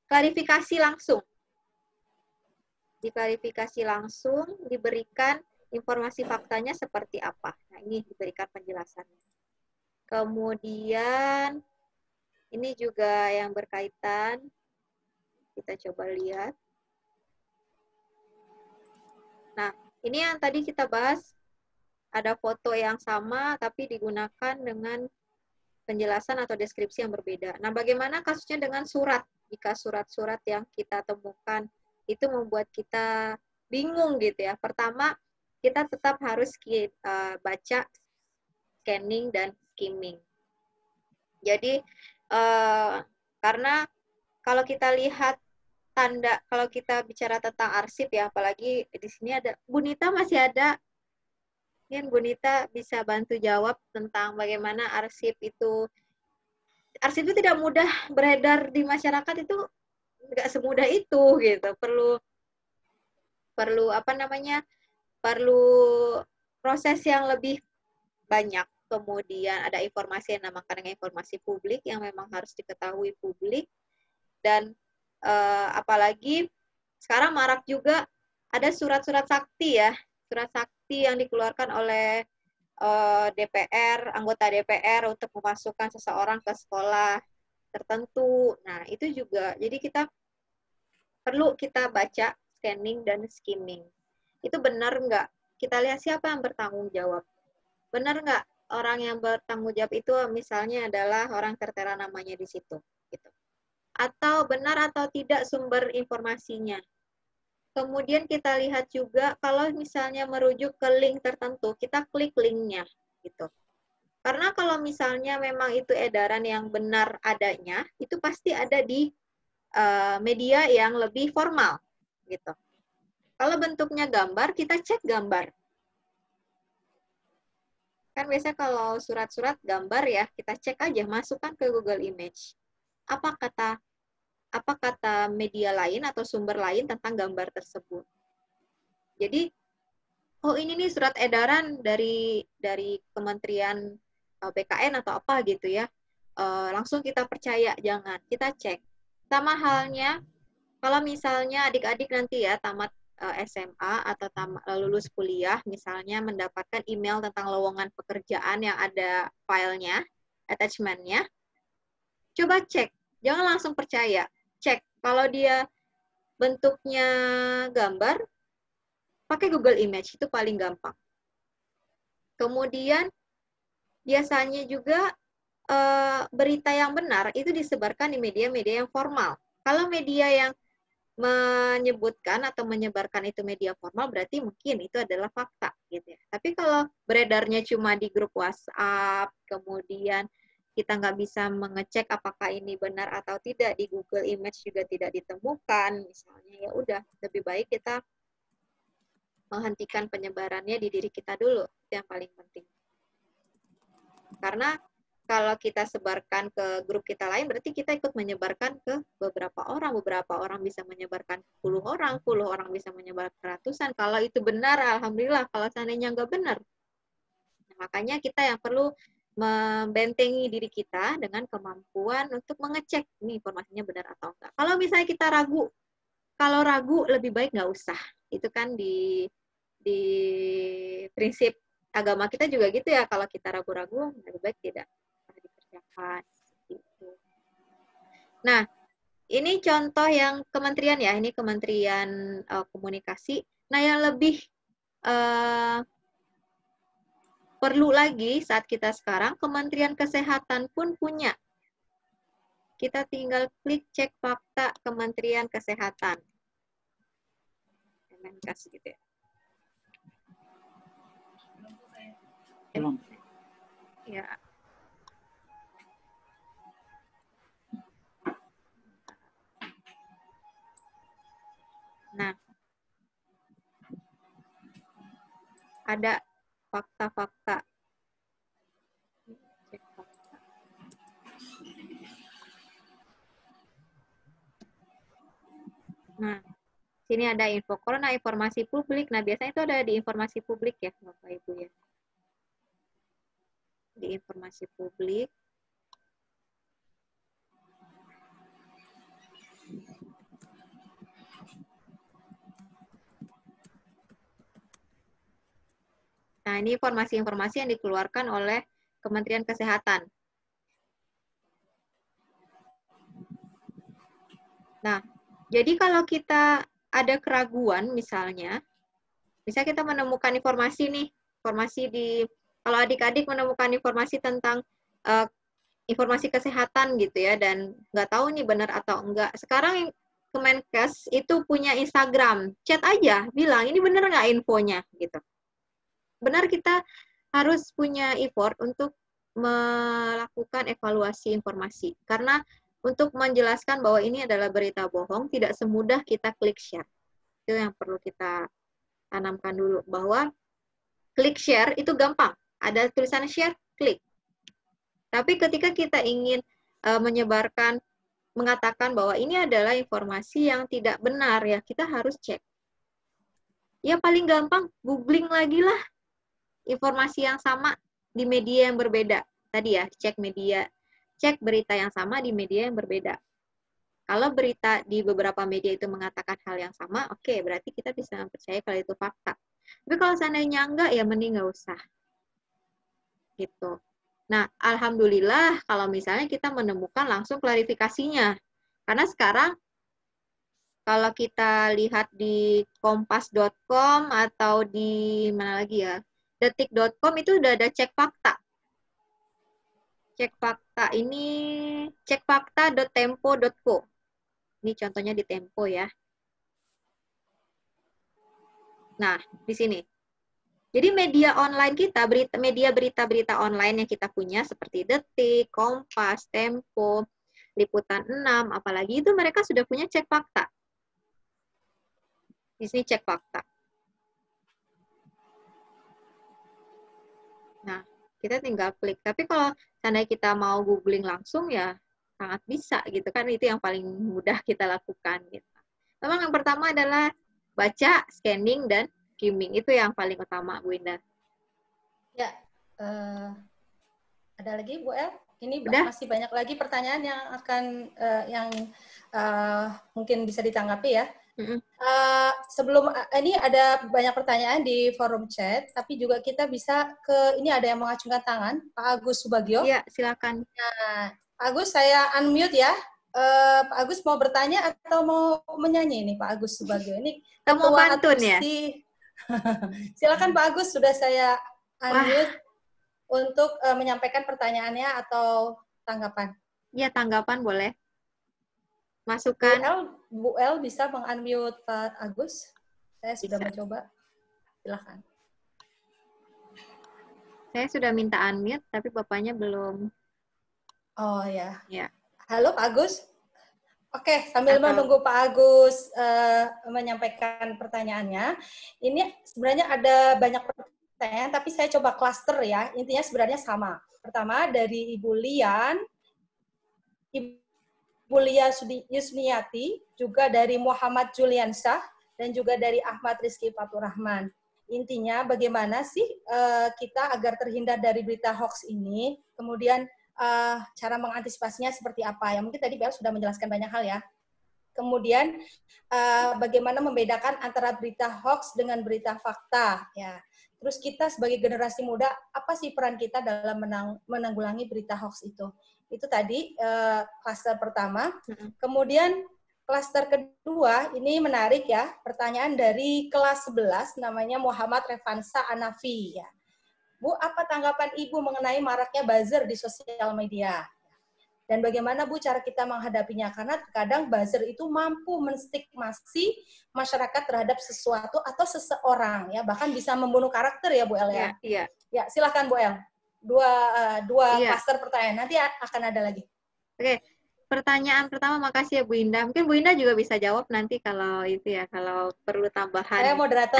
diklarifikasi langsung. Diklarifikasi langsung, diberikan informasi faktanya seperti apa. Nah, ini diberikan penjelasannya. Kemudian, ini juga yang berkaitan. Kita coba lihat. Nah, ini yang tadi kita bahas. Ada foto yang sama, tapi digunakan dengan penjelasan atau deskripsi yang berbeda. Nah, bagaimana kasusnya dengan surat? Jika surat-surat yang kita temukan itu membuat kita bingung gitu ya. Pertama, kita tetap harus uh, baca scanning dan skimming. Jadi, uh, karena kalau kita lihat tanda, kalau kita bicara tentang arsip ya, apalagi di sini ada, Bu Nita masih ada. Mungkin Bu Nita bisa bantu jawab tentang bagaimana arsip itu. Arsip itu tidak mudah beredar di masyarakat, itu nggak semudah itu gitu. Perlu perlu apa namanya? Perlu proses yang lebih banyak. Kemudian ada informasi yang namakan dengan informasi publik yang memang harus diketahui publik. Dan eh, apalagi sekarang marak juga ada surat-surat sakti ya. Surat sakti yang dikeluarkan oleh uh, D P R, anggota D P R untuk memasukkan seseorang ke sekolah tertentu. Nah, itu juga. Jadi kita perlu kita baca scanning dan skimming. Itu benar nggak? Kita lihat siapa yang bertanggung jawab. Benar nggak orang yang bertanggung jawab itu misalnya adalah orang tertera namanya di situ. Gitu. Atau benar atau tidak sumber informasinya. Kemudian kita lihat juga kalau misalnya merujuk ke link tertentu, kita klik linknya gitu. Karena kalau misalnya memang itu edaran yang benar adanya, itu pasti ada di uh, media yang lebih formal gitu. Kalau bentuknya gambar, kita cek gambar. Kan biasanya kalau surat-surat gambar ya, kita cek aja, masukkan ke Google Image. Apa kata apa kata media lain atau sumber lain tentang gambar tersebut. Jadi, oh ini nih surat edaran dari dari Kementerian B K N atau apa gitu ya. E, langsung kita percaya, jangan. Kita cek. Sama halnya, kalau misalnya adik-adik nanti ya tamat e, S M A atau tamat, lulus kuliah, misalnya mendapatkan email tentang lowongan pekerjaan yang ada filenya, attachment-nya, coba cek. Jangan langsung percaya. Cek. Kalau dia bentuknya gambar, pakai Google Image, itu paling gampang. Kemudian, biasanya juga e, berita yang benar itu disebarkan di media-media yang formal. Kalau media yang menyebutkan atau menyebarkan itu media formal, berarti mungkin itu adalah fakta. Gitu ya. Tapi kalau beredarnya cuma di grup WhatsApp, kemudian kita nggak bisa mengecek apakah ini benar atau tidak, di Google Image juga tidak ditemukan, misalnya, ya udah, lebih baik kita menghentikan penyebarannya di diri kita dulu, itu yang paling penting. Karena kalau kita sebarkan ke grup kita lain, berarti kita ikut menyebarkan ke beberapa orang, beberapa orang bisa menyebarkan puluh orang, puluh orang bisa menyebarkan ratusan. Kalau itu benar, alhamdulillah. Kalau seandainya nggak benar, nah, makanya kita yang perlu membentengi diri kita dengan kemampuan untuk mengecek ini informasinya benar atau enggak. Kalau misalnya kita ragu, kalau ragu lebih baik nggak usah. Itu kan di di prinsip agama kita juga gitu ya. Kalau kita ragu-ragu, lebih baik tidak dikerjakan. Gitu. Nah, ini contoh yang kementerian ya. Ini Kementerian uh, Komunikasi. Nah, yang lebih uh, perlu lagi saat kita sekarang, Kementerian Kesehatan pun punya. Kita tinggal klik cek fakta Kementerian Kesehatan. Kemenkes gitu ya. Ya. Nah, ada fakta-fakta. Nah, sini ada info corona, informasi publik. Nah, biasanya itu ada di informasi publik ya, Bapak Ibu ya. Di informasi publik. Nah, ini informasi-informasi yang dikeluarkan oleh Kementerian Kesehatan. Nah, jadi kalau kita ada keraguan misalnya, misalnya kita menemukan informasi nih, informasi di, kalau adik-adik menemukan informasi tentang uh, informasi kesehatan gitu ya, dan nggak tahu nih benar atau enggak. Sekarang Kemenkes itu punya Instagram, chat aja, bilang ini benar nggak infonya gitu. Benar kita harus punya effort untuk melakukan evaluasi informasi. Karena untuk menjelaskan bahwa ini adalah berita bohong, tidak semudah kita klik share. Itu yang perlu kita tanamkan dulu, bahwa klik share itu gampang. Ada tulisan share, klik. Tapi ketika kita ingin uh, menyebarkan, mengatakan bahwa ini adalah informasi yang tidak benar, ya kita harus cek. Ya paling gampang, googling lagi lah informasi yang sama di media yang berbeda. Tadi ya, cek media, cek berita yang sama di media yang berbeda. Kalau berita di beberapa media itu mengatakan hal yang sama, oke, okay, berarti kita bisa percaya kalau itu fakta. Tapi kalau seandainya enggak, ya mending nggak usah. Gitu. Nah, alhamdulillah kalau misalnya kita menemukan langsung klarifikasinya. Karena sekarang kalau kita lihat di kompas dot com atau di mana lagi ya, detik dot com itu udah ada cek fakta. Cek fakta ini cek fakta dot tempo dot co. Ini contohnya di Tempo ya. Nah, di sini. Jadi media online kita, berita, media berita-berita online yang kita punya seperti Detik, Kompas, Tempo, Liputan enam, apalagi itu mereka sudah punya cek fakta. Di sini cek fakta. Nah, kita tinggal klik. Tapi kalau seandainya kita mau googling langsung ya sangat bisa gitu kan, itu yang paling mudah kita lakukan gitu. Memang yang pertama adalah baca, scanning, dan skimming. Itu yang paling utama, Bu Indah. Ya, uh, ada lagi Bu El? Ini Udah? masih banyak lagi pertanyaan yang akan uh, yang uh, mungkin bisa ditanggapi ya. Mm-hmm. Uh, sebelum uh, ini ada banyak pertanyaan di forum chat, tapi juga kita bisa ke ini ada yang mengacungkan tangan, Pak Agus Subagio. Iya, silakan. Nah, Pak Agus saya unmute ya. Uh, Pak Agus mau bertanya atau mau menyanyi nih Pak Agus Subagio? Ini kita mau pantun ya? Silakan Pak Agus, sudah saya unmute. Wah. Untuk uh, menyampaikan pertanyaannya atau tanggapan. Iya, tanggapan boleh. Masukkan. Bu El, Bu El bisa meng-unmute Pak Agus? Saya sudah bisa. mencoba. Silakan. Saya sudah minta unmute, tapi Bapaknya belum. Oh ya. Ya. Halo Pak Agus. Oke, sambil Atau... menunggu Pak Agus uh, menyampaikan pertanyaannya, ini sebenarnya ada banyak pertanyaan, tapi saya coba klaster ya. Intinya sebenarnya sama. Pertama dari Ibu Lian, Ibu Lia Yusniati, juga dari Muhammad Juliansyah, dan juga dari Ahmad Rizky Fatur Rahman. Intinya bagaimana sih uh, kita agar terhindar dari berita hoax ini, kemudian uh, cara mengantisipasinya seperti apa. Ya mungkin tadi Bel sudah menjelaskan banyak hal ya. Kemudian uh, bagaimana membedakan antara berita hoax dengan berita fakta ya. Terus kita sebagai generasi muda, apa sih peran kita dalam menang, menanggulangi berita hoax itu? Itu tadi uh, klaster pertama. Kemudian klaster kedua, ini menarik ya, pertanyaan dari kelas sebelas, namanya Muhammad Revansa Anafi. Ya. Bu, apa tanggapan Ibu mengenai maraknya buzzer di sosial media? Dan bagaimana Bu cara kita menghadapinya? Karena kadang buzzer itu mampu menstigmasi masyarakat terhadap sesuatu atau seseorang, ya bahkan bisa membunuh karakter ya Bu El ya. Iya. Ya silakan Bu El. Dua uh, dua iya. Klaster pertanyaan. Nanti akan ada lagi. Oke. Pertanyaan pertama, makasih ya Bu Indah. Mungkin Bu Indah juga bisa jawab nanti kalau itu ya, kalau perlu tambahan. Saya moderator.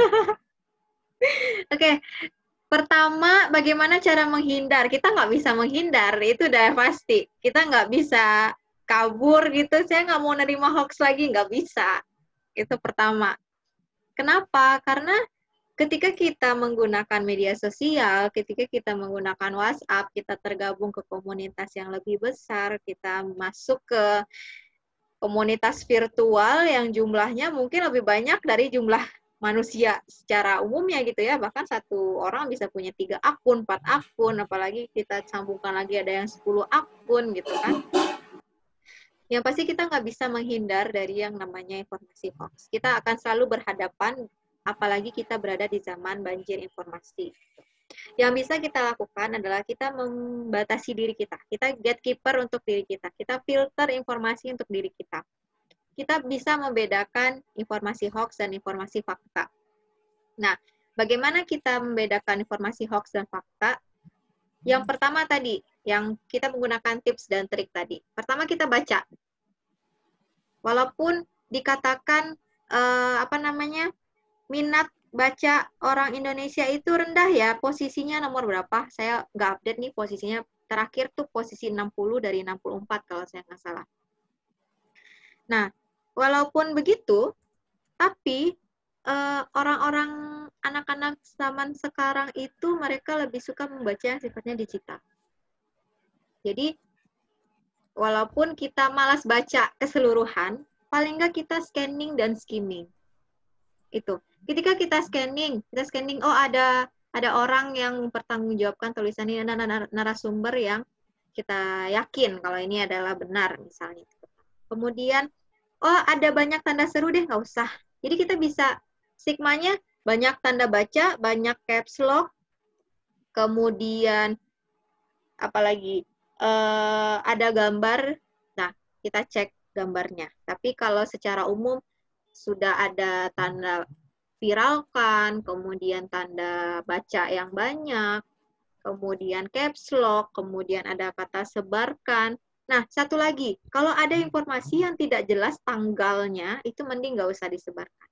Oke. Pertama, bagaimana cara menghindar? Kita nggak bisa menghindar, itu udah pasti. Kita nggak bisa kabur gitu, saya nggak mau nerima hoax lagi, nggak bisa. Itu pertama. Kenapa? Karena ketika kita menggunakan media sosial, ketika kita menggunakan WhatsApp, kita tergabung ke komunitas yang lebih besar, kita masuk ke komunitas virtual yang jumlahnya mungkin lebih banyak dari jumlah manusia secara umumnya gitu ya, bahkan satu orang bisa punya tiga akun, empat akun, apalagi kita sambungkan lagi ada yang sepuluh akun gitu kan. Yang pasti kita nggak bisa menghindar dari yang namanya informasi hoax. Kita akan selalu berhadapan, apalagi kita berada di zaman banjir informasi. Yang bisa kita lakukan adalah kita membatasi diri kita. Kita gatekeeper untuk diri kita. Kita filter informasi untuk diri kita. Kita bisa membedakan informasi hoax dan informasi fakta. Nah, bagaimana kita membedakan informasi hoax dan fakta? Yang pertama tadi, yang kita menggunakan tips dan trik tadi. Pertama kita baca. Walaupun dikatakan eh, apa namanya minat baca orang Indonesia itu rendah ya, posisinya nomor berapa? Saya nggak update nih posisinya. Terakhir tuh posisi enam puluh dari enam puluh empat kalau saya nggak salah. Nah, walaupun begitu, tapi eh, orang-orang anak-anak zaman sekarang itu mereka lebih suka membaca yang sifatnya digital. Jadi, walaupun kita malas baca keseluruhan, paling nggak kita scanning dan skimming. Itu. Ketika kita scanning, kita scanning, oh ada ada orang yang mempertanggungjawabkan tulisan ini, ada narasumber yang kita yakin kalau ini adalah benar misalnya. Kemudian, oh ada banyak tanda seru deh, nggak usah. Jadi kita bisa stigmanya banyak tanda baca, banyak caps lock, kemudian apalagi uh, ada gambar, nah kita cek gambarnya. Tapi kalau secara umum sudah ada tanda viralkan, kemudian tanda baca yang banyak, kemudian caps lock, kemudian ada kata sebarkan. Nah, satu lagi, kalau ada informasi yang tidak jelas tanggalnya, itu mending nggak usah disebarkan.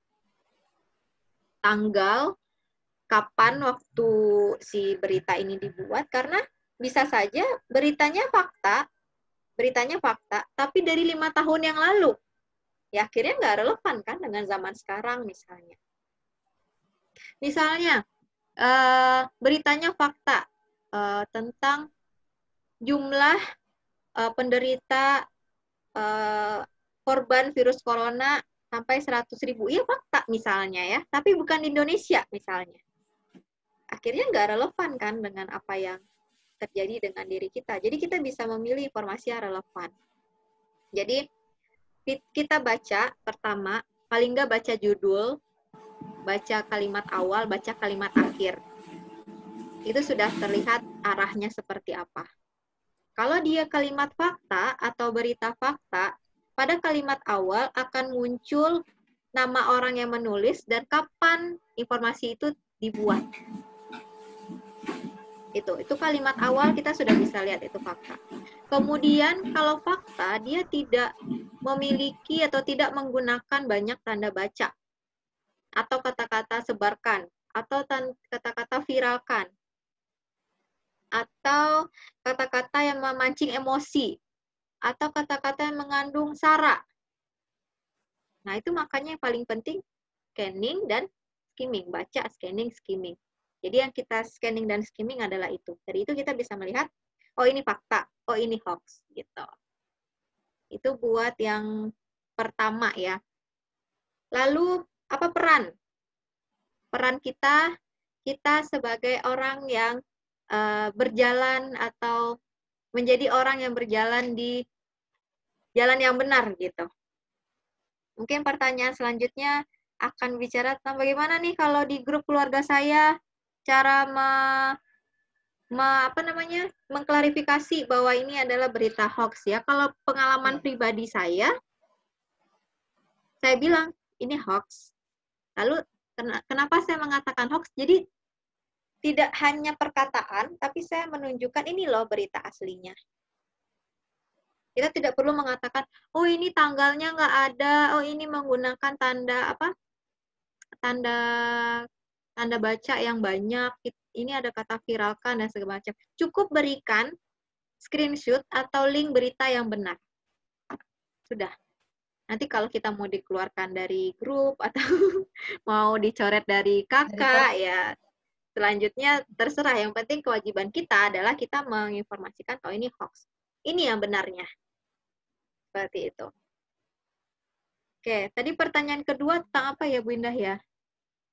Tanggal, kapan waktu si berita ini dibuat, karena bisa saja beritanya fakta, beritanya fakta, tapi dari lima tahun yang lalu. Ya akhirnya nggak relevan kan dengan zaman sekarang misalnya. Misalnya, uh, beritanya fakta uh, tentang jumlah uh, penderita uh, korban virus corona sampai seratus ribu. Iya fakta misalnya ya, tapi bukan di Indonesia misalnya. Akhirnya nggak relevan kan dengan apa yang terjadi dengan diri kita. Jadi kita bisa memilih informasi yang relevan. Jadi kita baca pertama, paling nggak baca judul, baca kalimat awal, baca kalimat akhir. Itu sudah terlihat arahnya seperti apa. Kalau dia kalimat fakta atau berita fakta, pada kalimat awal akan muncul nama orang yang menulis dan kapan informasi itu dibuat. Itu, itu kalimat awal kita sudah bisa lihat itu fakta. Kemudian kalau fakta dia tidak memiliki atau tidak menggunakan banyak tanda baca atau kata-kata sebarkan atau kata-kata viralkan atau kata-kata yang memancing emosi atau kata-kata yang mengandung sara. Nah, itu makanya yang paling penting scanning dan skimming, baca, scanning, skimming. Jadi yang kita scanning dan skimming adalah itu. Dari itu kita bisa melihat, oh ini fakta, oh ini hoax, gitu. Itu buat yang pertama ya. Lalu, apa peran? Peran kita, kita sebagai orang yang uh, berjalan atau menjadi orang yang berjalan di jalan yang benar, gitu. Mungkin pertanyaan selanjutnya akan bicara tentang bagaimana nih kalau di grup keluarga saya, cara me, me, apa namanya mengklarifikasi bahwa ini adalah berita hoax ya. Kalau pengalaman pribadi saya, saya bilang ini hoax. Lalu kenapa saya mengatakan hoax? Jadi tidak hanya perkataan, tapi saya menunjukkan ini loh berita aslinya. Kita tidak perlu mengatakan, oh ini tanggalnya nggak ada, oh ini menggunakan tanda apa? Tanda tanda baca yang banyak, ini ada kata viralkan dan segala macam. Cukup berikan screenshot atau link berita yang benar. Sudah. Nanti kalau kita mau dikeluarkan dari grup atau mau dicoret dari kakak, ya selanjutnya terserah. Yang penting kewajiban kita adalah kita menginformasikan kalau ini hoax. Ini yang benarnya. Seperti itu. Oke, tadi pertanyaan kedua tentang apa ya Bu Indah ya?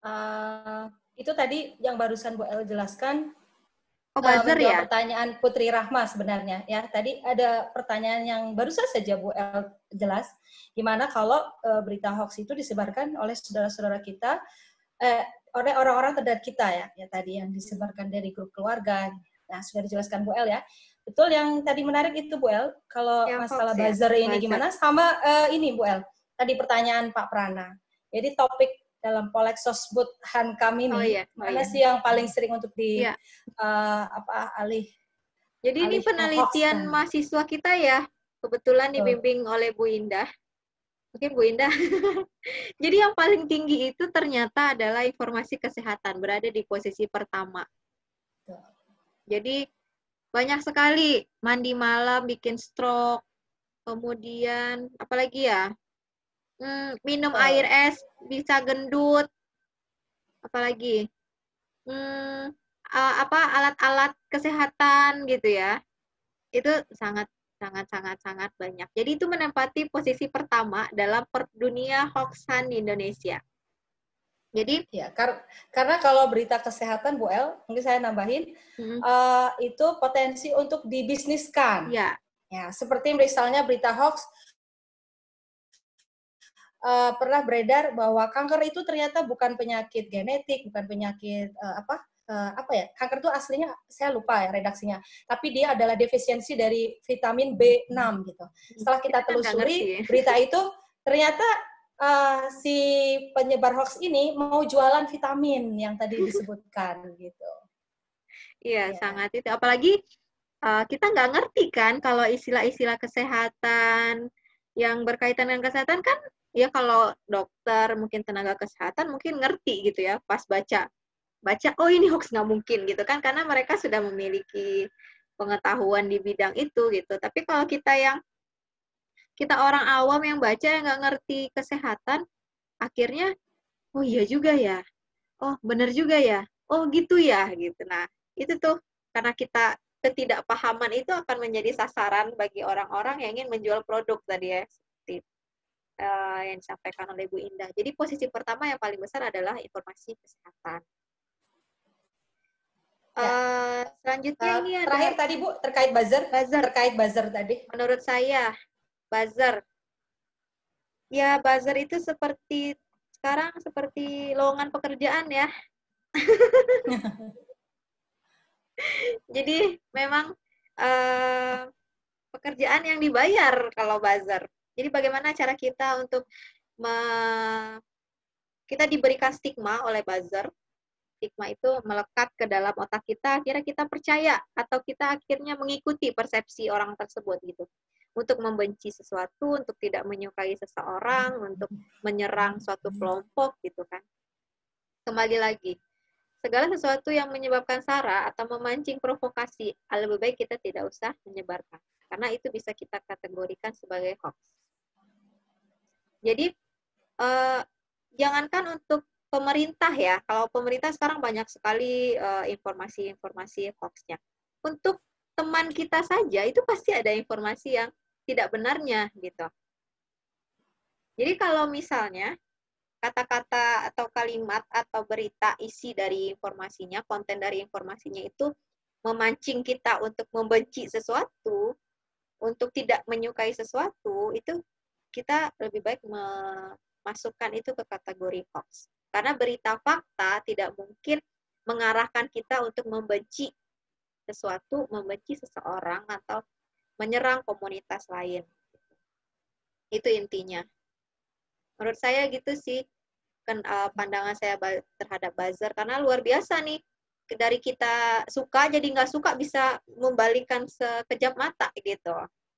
Uh, itu tadi yang barusan Bu El jelaskan. Oh, buzzer menjawab ya? Pertanyaan Putri Rahma sebenarnya ya. Tadi ada pertanyaan yang barusan saja Bu El jelas. Gimana kalau uh, berita hoax itu disebarkan oleh saudara-saudara kita, eh, oleh orang-orang terdekat kita ya, ya tadi yang disebarkan dari grup keluarga. Nah, sudah dijelaskan Bu El ya. Betul yang tadi menarik itu Bu El. Kalau Ya, masalah hoax, ya. buzzer ini Buzzer. gimana? Sama uh, ini Bu El. Tadi pertanyaan Pak Prana. Jadi topik dalam Polexosbud-Han kami ini, Oh, iya. Oh, mana iya. sih yang paling sering untuk di Iya. uh, apa alih? Jadi alih ini penelitian hoax, kan? mahasiswa kita ya, kebetulan Betul. dibimbing oleh Bu Indah. Mungkin Bu Indah. Jadi yang paling tinggi itu ternyata adalah informasi kesehatan, berada di posisi pertama. Betul. Jadi banyak sekali mandi malam bikin stroke, kemudian apalagi ya? Hmm, minum Betul. air es bisa gendut. Apalagi? Hmm, uh, apa alat-alat kesehatan gitu ya. Itu sangat sangat sangat sangat banyak. Jadi itu menempati posisi pertama dalam per dunia hoaxan di Indonesia. Jadi ya kar karena kalau berita kesehatan Bu El, mungkin saya nambahin hmm. uh, itu potensi untuk dibisniskan. Ya. Ya, seperti misalnya berita hoax uh, pernah beredar bahwa kanker itu ternyata bukan penyakit genetik, bukan penyakit uh, apa uh, apa ya? Kanker itu aslinya saya lupa ya redaksinya, tapi dia adalah defisiensi dari vitamin B enam gitu. Setelah kita telusuri berita itu ternyata uh, si penyebar hoax ini mau jualan vitamin yang tadi disebutkan gitu. Iya, ya. Sangat itu. Apalagi uh, kita nggak ngerti kan kalau istilah-istilah kesehatan yang berkaitan dengan kesehatan kan, ya kalau dokter mungkin tenaga kesehatan mungkin ngerti gitu ya, pas baca baca oh ini hoax nggak mungkin gitu kan, karena mereka sudah memiliki pengetahuan di bidang itu gitu. Tapi kalau kita yang kita orang awam yang baca yang nggak ngerti kesehatan, akhirnya oh iya juga ya, oh benar juga ya, oh gitu ya gitu. Nah itu tuh karena kita ketidakpahaman itu akan menjadi sasaran bagi orang-orang yang ingin menjual produk tadi ya, seperti uh, yang disampaikan oleh Bu Indah. Jadi posisi pertama yang paling besar adalah informasi kesehatan. Ya. Uh, selanjutnya uh, ini ada terakhir tadi Bu terkait buzzer, buzzer. terkait buzzer tadi. Menurut saya buzzer, ya buzzer itu seperti sekarang seperti lowongan pekerjaan ya. Jadi memang uh, pekerjaan yang dibayar kalau buzzer. Jadi bagaimana cara kita untuk me kita diberikan stigma oleh buzzer. Stigma itu melekat ke dalam otak kita, akhirnya kita percaya atau kita akhirnya mengikuti persepsi orang tersebut gitu. Untuk membenci sesuatu, untuk tidak menyukai seseorang, untuk menyerang suatu kelompok gitu kan. Kembali lagi, segala sesuatu yang menyebabkan sara atau memancing provokasi, lebih baik kita tidak usah menyebarkan. Karena itu bisa kita kategorikan sebagai hoax. Jadi, eh, jangankan untuk pemerintah ya, kalau pemerintah sekarang banyak sekali uh, informasi-informasi hoax-nya. Untuk teman kita saja, itu pasti ada informasi yang tidak benarnya, gitu. Jadi kalau misalnya, kata-kata atau kalimat atau berita isi dari informasinya, konten dari informasinya itu memancing kita untuk membenci sesuatu, untuk tidak menyukai sesuatu, itu kita lebih baik memasukkan itu ke kategori hoax. Karena berita fakta tidak mungkin mengarahkan kita untuk membenci sesuatu, membenci seseorang, atau menyerang komunitas lain. Itu intinya. Menurut saya gitu sih kan, uh, pandangan saya terhadap buzzer. Karena luar biasa nih, dari kita suka jadi nggak suka bisa membalikkan sekejap mata gitu.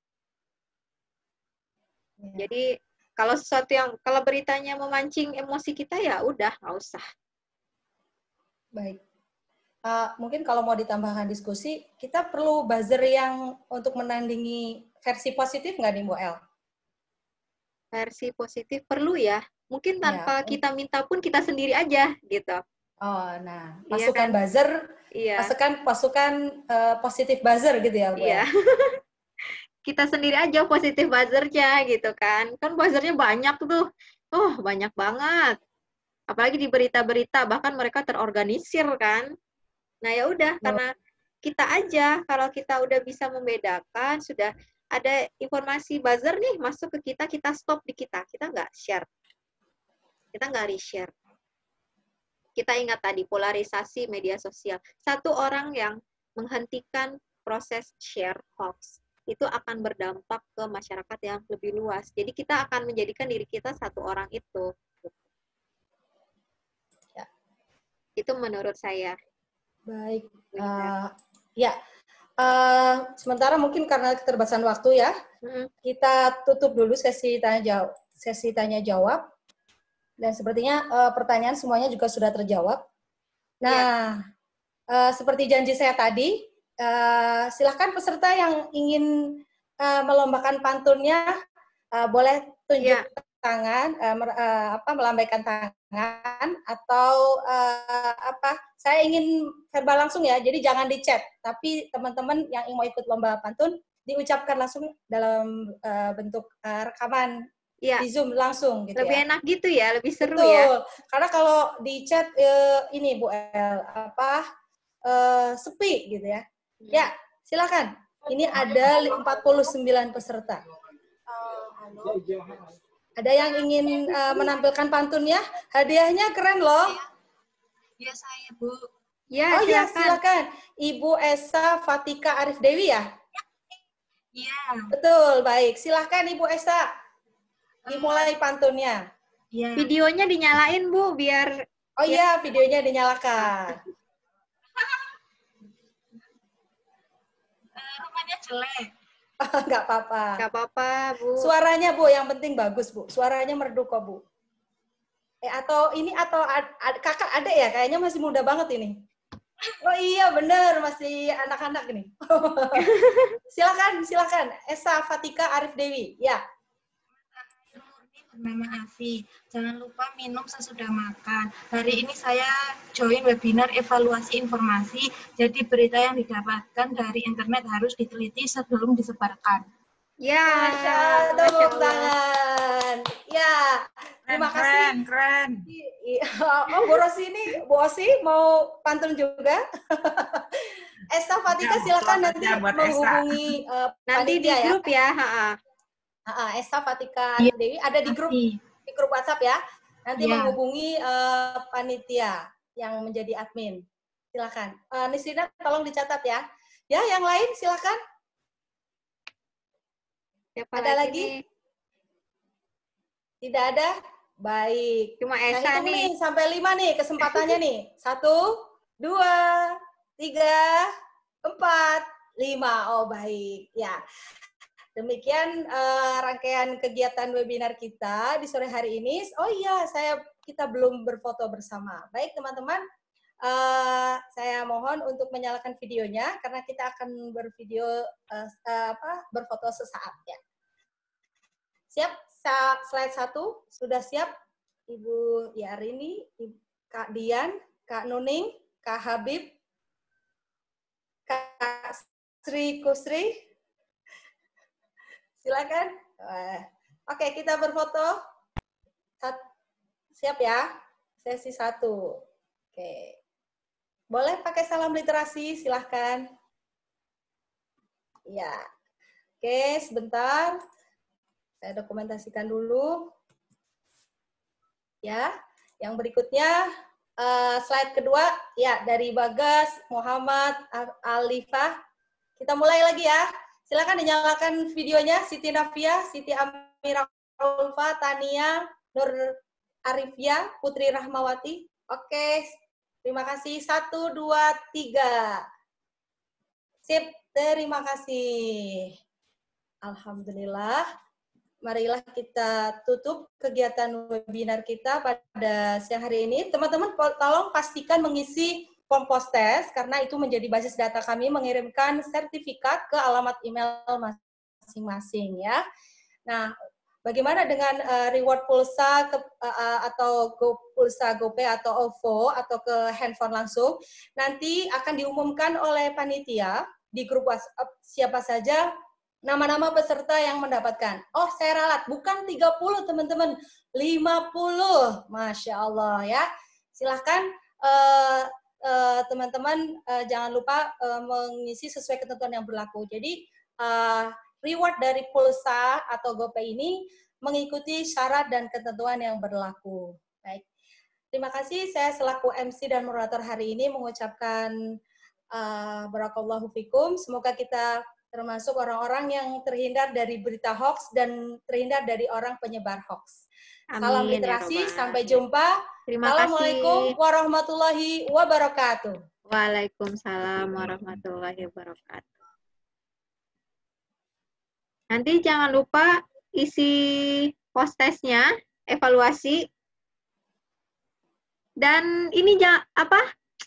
Ya. Jadi kalau sesuatu yang, kalau beritanya memancing emosi kita, ya udah, nggak usah. Baik. Uh, mungkin kalau mau ditambahkan diskusi, kita perlu buzzer yang untuk menandingi versi positif nggak nih, Bu El? Versi positif perlu ya. Mungkin tanpa ya, kita minta pun kita sendiri aja, gitu. Oh, nah. Iya Pasukan kan? buzzer, iya. pasukan, pasukan uh, positif buzzer gitu ya, Bu iya. El? Kita sendiri aja positif buzzernya gitu kan. Kan buzzernya banyak tuh. Oh, banyak banget. Apalagi di berita-berita, bahkan mereka terorganisir kan. Nah ya udah, karena kita aja, kalau kita udah bisa membedakan, sudah ada informasi buzzer nih masuk ke kita, kita stop di kita. Kita nggak share. Kita nggak reshare. Kita ingat tadi, polarisasi media sosial. Satu orang yang menghentikan proses share hoax, itu akan berdampak ke masyarakat yang lebih luas. Jadi kita akan menjadikan diri kita satu orang itu. Ya. Itu menurut saya. Baik. Uh, ya. Uh, sementara mungkin karena keterbatasan waktu ya, hmm. kita tutup dulu sesi tanya jawab. Sesi tanya jawab. Dan sepertinya uh, pertanyaan semuanya juga sudah terjawab. Nah, ya. uh, seperti janji saya tadi, uh, silahkan peserta yang ingin uh, melombakan pantunnya uh, boleh tunjuk ya. tangan, uh, uh, apa melambaikan tangan, atau uh, apa? Saya ingin verbal langsung ya, jadi jangan di chat. Tapi teman-teman yang ingin mau ikut lomba pantun diucapkan langsung dalam uh, bentuk uh, rekaman. Ya. Di Zoom langsung gitu. Lebih ya. enak gitu ya, lebih seru. Betul. Ya. Karena kalau di chat uh, ini Bu El apa uh, sepi gitu ya. Hmm. Ya, silakan. Ini ada empat puluh sembilan peserta. Uh, ada yang ingin uh, menampilkan pantunnya? Hadiahnya keren loh. Ya saya Bu. Ya, oh silakan. Ya, silakan. Ibu Esa Fatika Arif Dewi ya? Iya. Betul, baik. Silakan Ibu Esa. Dimulai pantunnya. Ya. Videonya dinyalain Bu, biar. Oh iya, videonya dinyalakan. uh, rumahnya jelek. Nggak apa-apa. Nggak apa-apa Bu. Suaranya Bu, yang penting bagus Bu. Suaranya merdu kok Bu. Eh atau ini atau ad, ad, kakak ada ya? Kayaknya masih muda banget ini. Oh iya bener, masih anak-anak ini. Silakan, silakan. Esa Fatika Arif Dewi. Ya. Bernama Afi. Jangan lupa minum sesudah makan. Hari ini saya join webinar evaluasi informasi. Jadi berita yang didapatkan dari internet harus diteliti sebelum disebarkan. Ya, tepuk tangan. Ya, terima keren, kasih. Keren, keren. Oh, Bu Rosi ini, Bu Osi mau pantun juga. Esa Fatika silakan nanti menghubungi uh, nanti di grup ya. ya. Uh, Esa Fatika ya, Dewi ada di grup di grup WhatsApp ya. Nanti ya. menghubungi uh, panitia yang menjadi admin. Silakan. Uh, Nisrina tolong dicatat ya. Ya, yang lain silakan. Siapa ada lagi? lagi? Tidak ada? Baik. Cuma Esa nah, hitung nih. nih sampai lima nih kesempatannya nih. Satu, dua, tiga, empat, lima. Oh baik. Ya. Demikian uh, rangkaian kegiatan webinar kita di sore hari ini. Oh iya, saya kita belum berfoto bersama. Baik teman-teman, uh, saya mohon untuk menyalakan videonya karena kita akan bervideo uh, uh, apa berfoto sesaat ya. Siap? Sa slide satu sudah siap? Ibu Yarini, Ibu, Kak Dian, Kak Nuning, Kak Habib, Kak Sri Kusri. Silakan. Oke, kita berfoto. Siap ya? Sesi satu. Oke. Boleh pakai salam literasi, silahkan. Ya. Oke, sebentar. Saya dokumentasikan dulu. Ya. Yang berikutnya, uh, slide kedua, ya dari Bagas, Muhammad, Alifah. Kita mulai lagi ya. Silakan dinyalakan videonya, Siti Nafia, Siti Amira Ulfa, Tania, Nur Arifia, Putri Rahmawati. Oke, terima kasih. Satu, dua, tiga. Sip, terima kasih. Alhamdulillah. Marilah kita tutup kegiatan webinar kita pada siang hari ini. Teman-teman, tolong pastikan mengisi form post test, karena itu menjadi basis data kami mengirimkan sertifikat ke alamat email masing-masing ya. Nah, bagaimana dengan uh, reward pulsa ke, uh, atau Go Pulsa GoPay atau O V O atau ke handphone langsung? Nanti akan diumumkan oleh panitia di grup WhatsApp siapa saja nama-nama peserta yang mendapatkan. Oh, saya ralat, bukan tiga puluh teman-teman, lima puluh. Masya Allah ya. Silahkan uh, uh, teman-teman uh, jangan lupa uh, mengisi sesuai ketentuan yang berlaku. Jadi uh, reward dari pulsa atau GoPay ini mengikuti syarat dan ketentuan yang berlaku. Baik. Terima kasih, saya selaku M C dan moderator hari ini mengucapkan uh, barakallahu fikum. Semoga kita termasuk orang-orang yang terhindar dari berita hoax dan terhindar dari orang penyebar hoax. Amin, salam literasi, ya sampai jumpa. Terima Assalamualaikum kasih. warahmatullahi wabarakatuh. Waalaikumsalam warahmatullahi wabarakatuh. Nanti jangan lupa isi post-testnya, evaluasi. Dan ini ja, apa?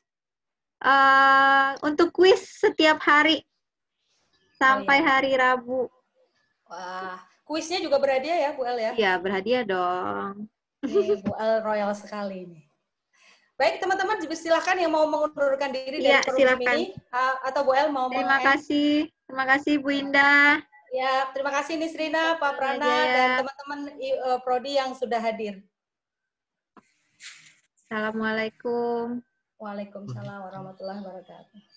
Uh, untuk kuis setiap hari sampai oh, iya. hari Rabu. Wah, kuisnya juga berhadiah ya, Bu El ya? Iya, berhadiah dong. Ini Bu El royal sekali ini. Baik, teman-teman, silahkan yang mau mengundurkan diri ya, dari forum ini, uh, atau Bu El mau Terima kasih. Terima kasih, Bu Indah. Ya, terima kasih Nisrina, Pak Prana, ya. Dan teman-teman uh, Prodi yang sudah hadir. Assalamualaikum. Waalaikumsalam warahmatullahi wabarakatuh.